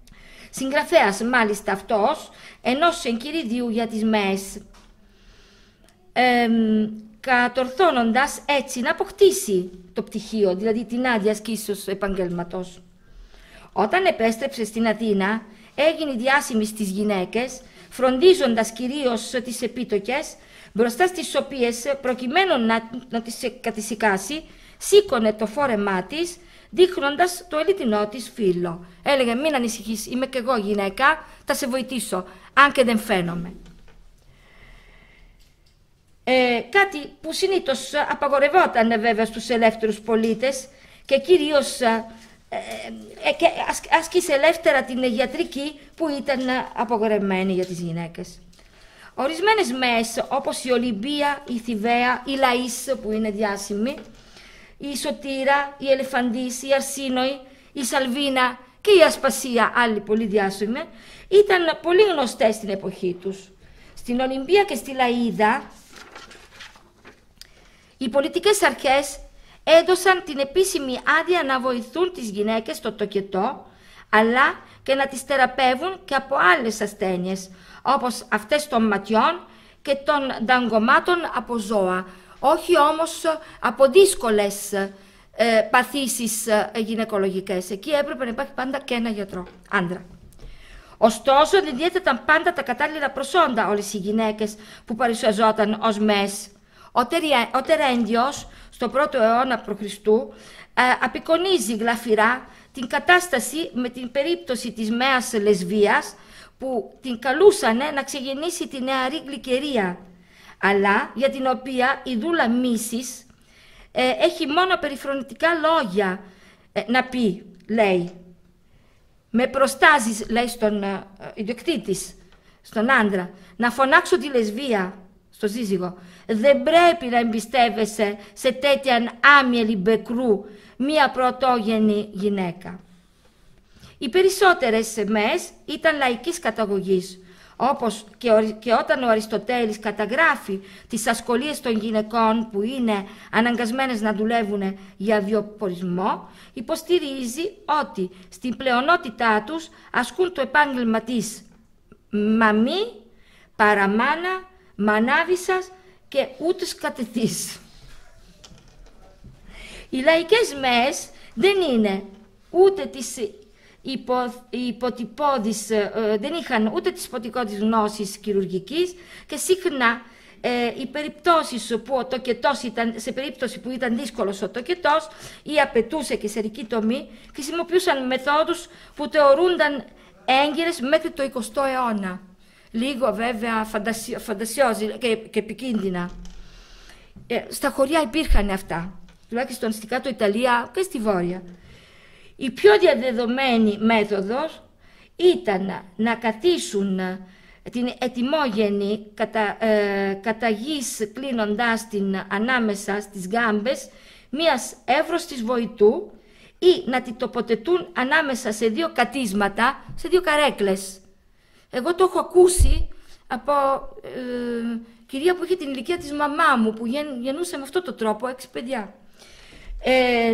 συγγραφέας μάλιστα αυτός ενός εγκυριδίου για τις ΜΕΕΣ, ε, κατορθώνοντας έτσι να αποκτήσει το πτυχίο, δηλαδή την άδεια ασκήσεως επαγγέλματος. Όταν επέστρεψε στην Αθήνα, έγινε διάσημη στις γυναίκες, φροντίζοντας κυρίως τις επίτοκες, μπροστά στις οποίες, προκειμένου να, να τις κατησικάσει, σήκωνε το φόρεμά της, δείχνοντας το ελίτινό της φύλλο. Έλεγε: μην ανησυχείς, είμαι κι εγώ γυναίκα, θα σε βοηθήσω, αν και δεν φαίνομαι. Ε, κάτι που συνήθως απαγορευόταν βέβαια στους ελεύθερους πολίτες και κυρίως ε, ε, και άσκησε ελεύθερα την ιατρική που ήταν απαγορευμένη για τις γυναίκες. Ορισμένες ΜΕΕΣ όπως η Ολυμπία, η Θηβαία, η Λαΐς που είναι διάσημη, η Σωτήρα, η Ελεφαντής, η Αρσίνοη, η Σαλβίνα και η Ασπασία, άλλοι πολύ διάσημοι, ήταν πολύ γνωστές στην εποχή τους. Στην Ολυμπία και στη Λαΐδα οι πολιτικές αρχές έδωσαν την επίσημη άδεια να βοηθούν τις γυναίκες στο τοκετό, αλλά και να τις θεραπεύουν και από άλλες ασθένειες, όπως αυτές των ματιών και των δαγκωμάτων από ζώα, όχι όμως από δύσκολες ε, παθήσεις ε, γυναικολογικές. Εκεί έπρεπε να υπάρχει πάντα και ένα γιατρό, άντρα. Ωστόσο, δεν διέθεταν πάντα τα κατάλληλα προσόντα όλες οι γυναίκες που παρουσιαζόταν ως ΜΕΕΣ. Ο Τερέντιος, στο πρώτο αιώνα π.Χ., ε, απεικονίζει γλαφυρά την κατάσταση με την περίπτωση της ΜΕΑς λεσβίας που την καλούσανε να ξεγεννήσει τη νεαρή γλυκερία, αλλά για την οποία η δούλα Μίσης ε, έχει μόνο περιφρονητικά λόγια ε, να πει, λέει. Με προστάζεις, λέει στον ε, ιδιοκτήτη, στον άντρα, να φωνάξω τη λεσβία, στο σύζυγο. Δεν πρέπει να εμπιστεύεσαι σε τέτοιαν άμυελη μπεκρού μία πρωτόγενη γυναίκα. Οι περισσότερες ΜΕΕΣ ήταν λαϊκής καταγωγής, όπως και, ο, και όταν ο Αριστοτέλης καταγράφει τις ασχολίες των γυναικών που είναι αναγκασμένες να δουλεύουν για βιοπορισμό, υποστηρίζει ότι στην πλεονότητά τους ασκούν το επάγγελμα της μαμή, παραμάνα, μανάβισσας και ούτως καθεξής. Οι λαϊκές ΜΕΕΣ δεν είναι ούτε τις υπο, υποτυπώδεις, ε, δεν είχαν ούτε τις υποτυπώδεις γνώσεις χειρουργικής και συχνά ε, οι περιπτώσεις που ο τοκετός ήταν, σε περίπτωση που ήταν δύσκολος ο τοκετός ή απαιτούσε καισαρική τομή, χρησιμοποιούσαν μεθόδους που θεωρούνταν έγκυρες μέχρι το εικοστό αιώνα. Λίγο βέβαια φαντασιο, φαντασιώζει και, και επικίνδυνα. Ε, στα χωριά υπήρχαν αυτά, τουλάχιστον στην κάτω Ιταλία και στη Βόρεια. Η πιο διαδεδομένη μέθοδος ήταν να καθίσουν την ετοιμόγενη κατά, ε, κατά γης, κλείνοντάς την ανάμεσα στις γάμπες μιας εύρωστης βοητού ή να την τοποθετούν ανάμεσα σε δύο κατίσματα, σε δύο καρέκλες. Εγώ το έχω ακούσει από ε, κυρία που είχε την ηλικία της μαμά μου, που γεν, γεννούσε με αυτόν τον τρόπο έξι παιδιά. Ε,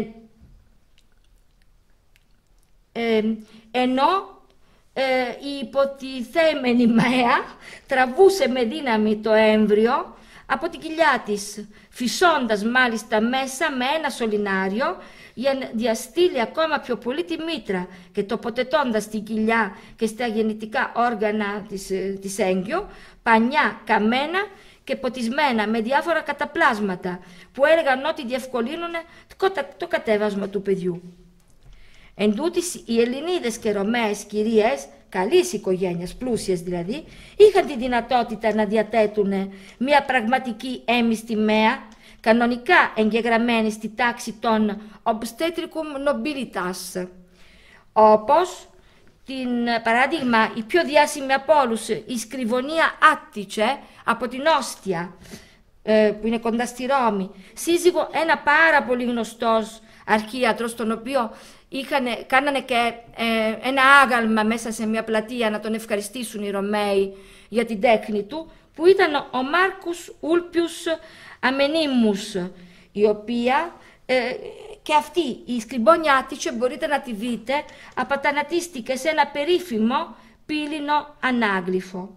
ε, ενώ ε, η υποτιθέμενη ΜΑΕΑ τραβούσε με δύναμη το έμβριο από την κοιλιά της, φυσώντας μάλιστα μέσα με ένα σωληνάριο για να διαστήλει ακόμα πιο πολύ τη μήτρα και τοποθετώντας την κοιλιά και στα γεννητικά όργανα της, της έγκυο, πανιά καμένα και ποτισμένα με διάφορα καταπλάσματα που έλεγαν ότι διευκολύνουν το κατέβασμα του παιδιού. Εν τούτοις, οι Ελληνίδες και Ρωμαίες κυρίες, καλής οικογένειας, πλούσιες δηλαδή, είχαν τη δυνατότητα να διαθέτουν μια πραγματική έμιστη ΜΕΑ, κανονικά εγγεγραμμένη στη τάξη των obstetricum nobilitas, όπως την παράδειγμα η πιο διάσημη από όλους, η Σκριβωνία Άττιce από την Όστια, που είναι κοντά στη Ρώμη, σύζυγο ένα πάρα πολύ γνωστός αρχίατρος, τον οποίο είχανε, κάνανε και ε, ένα άγαλμα μέσα σε μια πλατεία να τον ευχαριστήσουν οι Ρωμαίοι για την τέχνη του, που ήταν ο Μάρκους Ούλπιους Αμενίμους, η οποία και αυτή η σκριμπόνια Άττιce μπορείτε να τη δείτε, απατανατίστηκε σε ένα περίφημο πύληνο ανάγλυφο.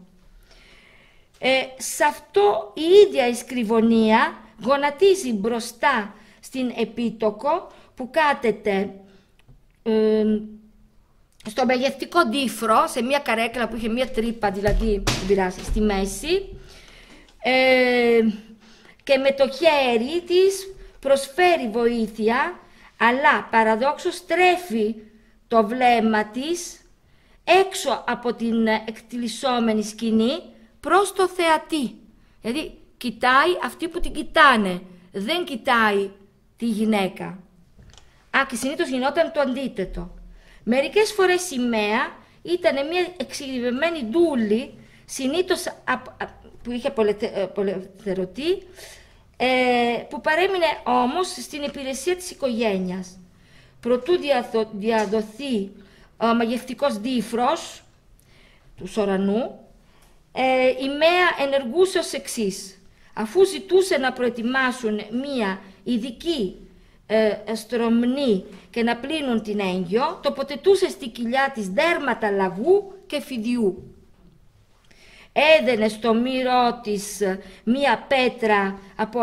Ε, σε αυτό η ίδια η σκριβωνία γονατίζει μπροστά στην επίτοκο που κάθεται ε, στο μεγεθυντικό ντύφρο, σε μια καρέκλα που είχε μια τρύπα, δηλαδή πειράζει, στη μέση, ε, και με το χέρι της προσφέρει βοήθεια, αλλά παραδόξως στρέφει το βλέμμα της έξω από την εκτιλισσόμενη σκηνή προς το θεατή. Δηλαδή κοιτάει αυτοί που την κοιτάνε, δεν κοιτάει τη γυναίκα. Α, και συνήθως γινόταν το αντίθετο. Μερικές φορές η Μαία ήταν μια εξειδικευμένη ντούλη, συνήθως που είχε απελευθερωθεί, που παρέμεινε όμως στην υπηρεσία της οικογένειας. Προτού διαδοθεί ο μαγευτικός ντύφρος του Σορανού, η Μαία ενεργούσε ως εξής. Αφού ζητούσε να προετοιμάσουν μία ειδική στρομνή και να πλύνουν την έγκυο, τοποθετούσε στη κοιλιά της δέρματα λαγού και φιδιού. Έδαινε στο μύρο της μία πέτρα από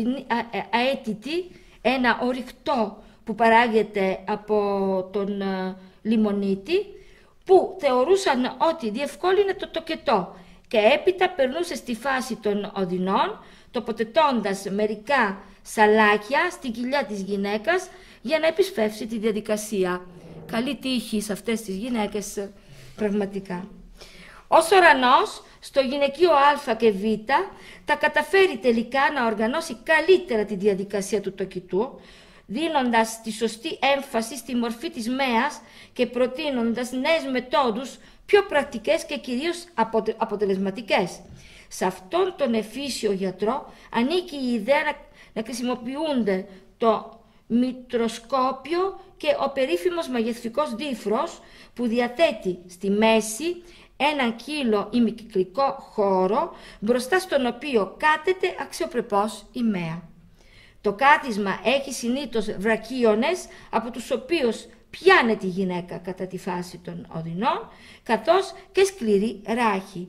αέτητη, ένα ορυκτό που παράγεται από τον λιμονίτη, που θεωρούσαν ότι διευκόλυνε το τοκετό, και έπειτα περνούσε στη φάση των οδυνών, τοποθετώντας μερικά σαλάκια στην κοιλιά της γυναίκας για να επισφεύσει τη διαδικασία. Καλή τύχη σε αυτές τις γυναίκες, πραγματικά. Ο Σορανός στο γυναικείο Α και Β τα καταφέρει τελικά να οργανώσει καλύτερα τη διαδικασία του τοκητού, δίνοντας τη σωστή έμφαση στη μορφή της Μέας και προτείνοντας νέες μεθόδους πιο πρακτικές και κυρίως αποτε, αποτελεσματικές. Σε αυτόν τον εφήσιο γιατρό ανήκει η ιδέα να, να χρησιμοποιούνται το μητροσκόπιο και ο περίφημος μαγευτικός ντύφρος που διαθέτει στη μέση έναν κύλο ημικυκλικό χώρο, μπροστά στον οποίο κάθεται αξιοπρεπώς η Μαία. Το κάθισμα έχει συνήθως βρακίονες, από τους οποίους πιάνεται τη γυναίκα κατά τη φάση των οδυνών, καθώς και σκληρή ράχη.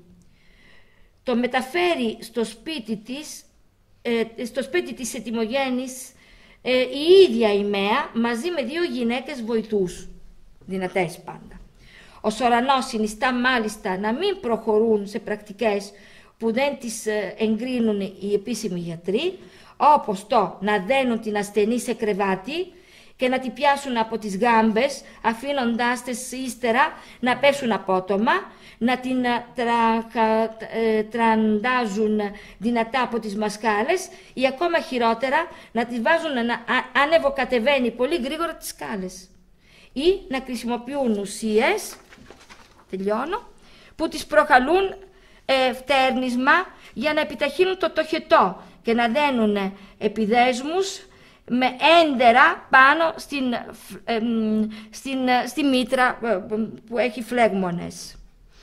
Το μεταφέρει στο σπίτι της, ε, στο σπίτι της ετοιμογένης ε, η ίδια η Μαία, μαζί με δύο γυναίκες βοηθούς, δυνατές πάντα. Ο Σορανός συνιστά μάλιστα να μην προχωρούν σε πρακτικές που δεν τις εγκρίνουν οι επίσημοι γιατροί, όπως το να δένουν την ασθενή σε κρεβάτι και να την πιάσουν από τις γάμπες, αφήνοντάς τις ύστερα να πέσουν απότομα, να την τρα, ε, τραντάζουν δυνατά από τις μασκάλες ή ακόμα χειρότερα να τη βάζουν να ανεβοκατεβαίνει πολύ γρήγορα τις σκάλες, ή να χρησιμοποιούν ουσίες, τελειώνω, που τις προκαλούν ε, φτέρνισμα για να επιταχύνουν το τοχετό και να δένουν επιδέσμους με έντερα πάνω στην, ε, στην, στη μήτρα που έχει φλέγμονες.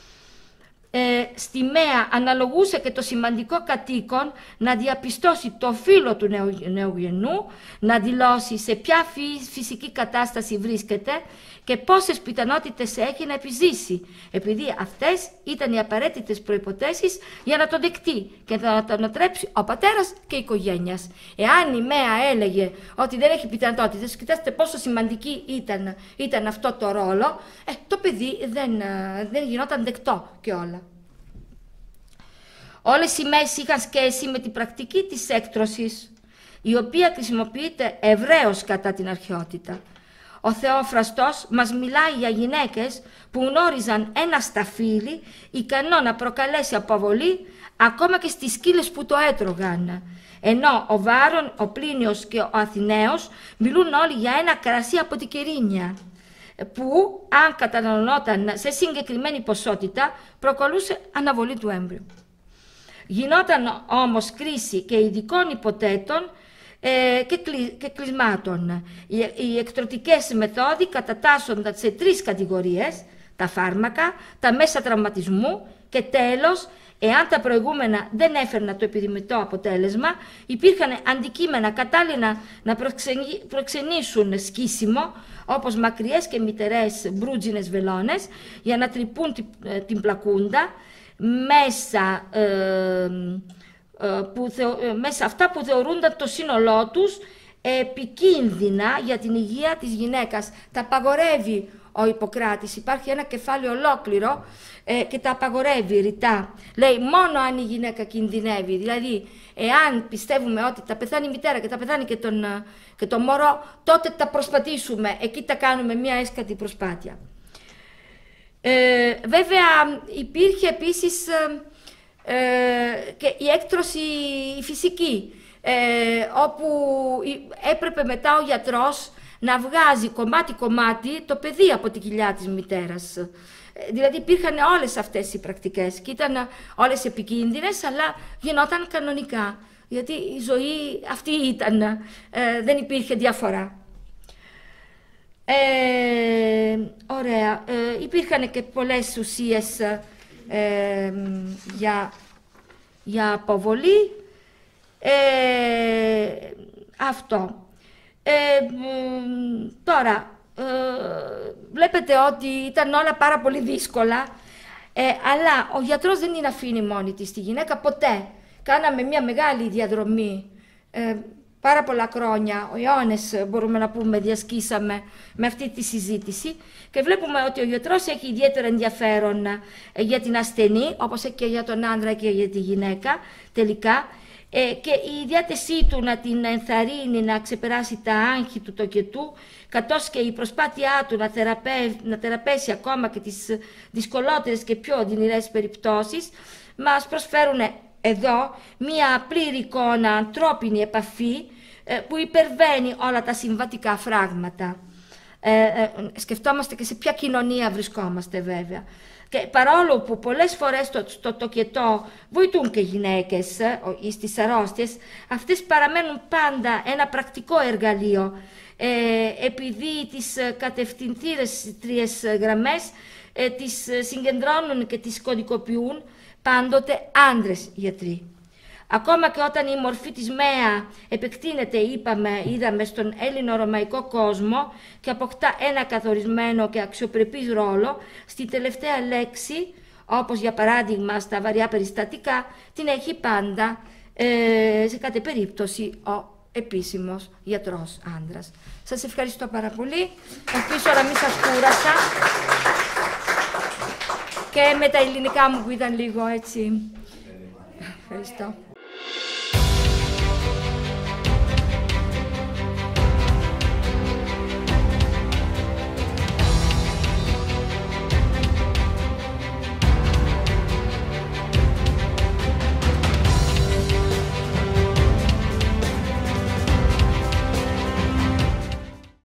Ε, στη Μαία αναλογούσε και το σημαντικό κατοίκον να διαπιστώσει το φύλο του νεο, νεογεννού, να δηλώσει σε ποια φυσική κατάσταση βρίσκεται και πόσες πιθανότητες έχει να επιζήσει, επειδή αυτές ήταν οι απαραίτητες προϋποθέσεις για να το δεκτεί και να το ανατρέψει ο πατέρας και η οικογένεια. Εάν η Μαία έλεγε ότι δεν έχει πιθανότητες, κοιτάξτε πόσο σημαντική ήταν, ήταν αυτό το ρόλο, ε, το παιδί δεν, δεν γινόταν δεκτό και όλα. Όλες οι μέες είχαν σχέση με την πρακτική της έκτρωσης, η οποία χρησιμοποιείται ευρέως κατά την αρχαιότητα. Ο Θεόφραστος μας μιλάει για γυναίκες που γνώριζαν ένα σταφύλι ικανό να προκαλέσει αποβολή ακόμα και στις σκύλες που το έτρωγαν. Ενώ ο Βάρων, ο Πλίνιος και ο Αθηναίος μιλούν όλοι για ένα κρασί από την Κερίνια, που αν καταναλωνόταν σε συγκεκριμένη ποσότητα προκαλούσε αναβολή του έμβριου. Γινόταν όμως κρίση και ειδικών υποθέτων ε, και, κλει, και κλεισμάτων. Οι, οι εκτρωτικές μεθόδοι κατατάσσονταν σε τρεις κατηγορίες: τα φάρμακα, τα μέσα τραυματισμού και τέλος Εάν τα προηγούμενα δεν έφερναν το επιθυμητό αποτέλεσμα, υπήρχαν αντικείμενα κατάλληλα να προξενήσουν σκίσιμο, όπως μακριές και μυτερές μπρούτζινες βελόνες, για να τρυπούν την πλακούντα, μέσα, ε, ε, που θεω, ε, μέσα αυτά που θεωρούνταν το σύνολό τους επικίνδυνα για την υγεία της γυναίκας. Τα απαγορεύει ο Ιπποκράτης, υπάρχει ένα κεφάλαιο ολόκληρο ε, και τα απαγορεύει ρητά. Λέει μόνο αν η γυναίκα κινδυνεύει, δηλαδή εάν πιστεύουμε ότι τα πεθάνει η μητέρα και τα πεθάνει και, τον, και το μωρό, τότε τα προσπαθήσουμε, εκεί τα κάνουμε μια έσκατη προσπάθεια. Ε, βέβαια υπήρχε επίσης ε, ε, και η έκτρωση η φυσική, ε, όπου έπρεπε μετά ο γιατρός να βγάζει κομμάτι-κομμάτι το παιδί από την κοιλιά της μητέρας. Ε, δηλαδή υπήρχαν όλες αυτές οι πρακτικές και ήταν όλες επικίνδυνες, αλλά γινόταν κανονικά, γιατί η ζωή αυτή ήταν, ε, δεν υπήρχε διαφορά. Ε, ωραία. Ε, υπήρχαν και πολλές ουσίες ε, για, για αποβολή. Ε, αυτό. Ε, τώρα, ε, βλέπετε ότι ήταν όλα πάρα πολύ δύσκολα, ε, αλλά ο γιατρός δεν είναι αφήνει μόνη της τη γυναίκα ποτέ. Κάναμε μια μεγάλη διαδρομή, ε, πάρα πολλά χρόνια, ο αιώνες μπορούμε να πούμε, διασκήσαμε με αυτή τη συζήτηση και βλέπουμε ότι ο γιατρός έχει ιδιαίτερο ενδιαφέρον για την ασθενή, όπως και για τον άντρα και για τη γυναίκα τελικά, και η διάθεσή του να την ενθαρρύνει να ξεπεράσει τα άγχη του τοκετού, καθώς και η προσπάθειά του να, θεραπε... να θεραπεύσει ακόμα και τις δυσκολότερες και πιο οδυνηρές περιπτώσεις, μας προσφέρουν εδώ μία πλήρη εικόνα, ανθρώπινη επαφή που υπερβαίνει όλα τα συμβατικά φράγματα. Ε, ε, σκεφτόμαστε και σε ποια κοινωνία βρισκόμαστε βέβαια. Και παρόλο που πολλές φορές το, το τοκετό βοηθούν και γυναίκες ε, στις αρρώστιες, αυτές παραμένουν πάντα ένα πρακτικό εργαλείο, ε, επειδή τις κατευθυντήρες τρίες γραμμές ε, τις συγκεντρώνουν και τις κωδικοποιούν πάντοτε άντρες γιατροί. Ακόμα και όταν η μορφή της ΜΕΑ επεκτείνεται, είπαμε, είδαμε, στον Έλληνο-Ρωμαϊκό κόσμο και αποκτά ένα καθορισμένο και αξιοπρεπής ρόλο, στη τελευταία λέξη, όπως για παράδειγμα στα βαριά περιστατικά, την έχει πάντα ε, σε κάθε περίπτωση ο επίσημος γιατρός άντρας. Σας ευχαριστώ πάρα πολύ. Ελπίζω να μην σας κούρασα. Και με τα ελληνικά μου που ήταν λίγο έτσι. Ευχαριστώ.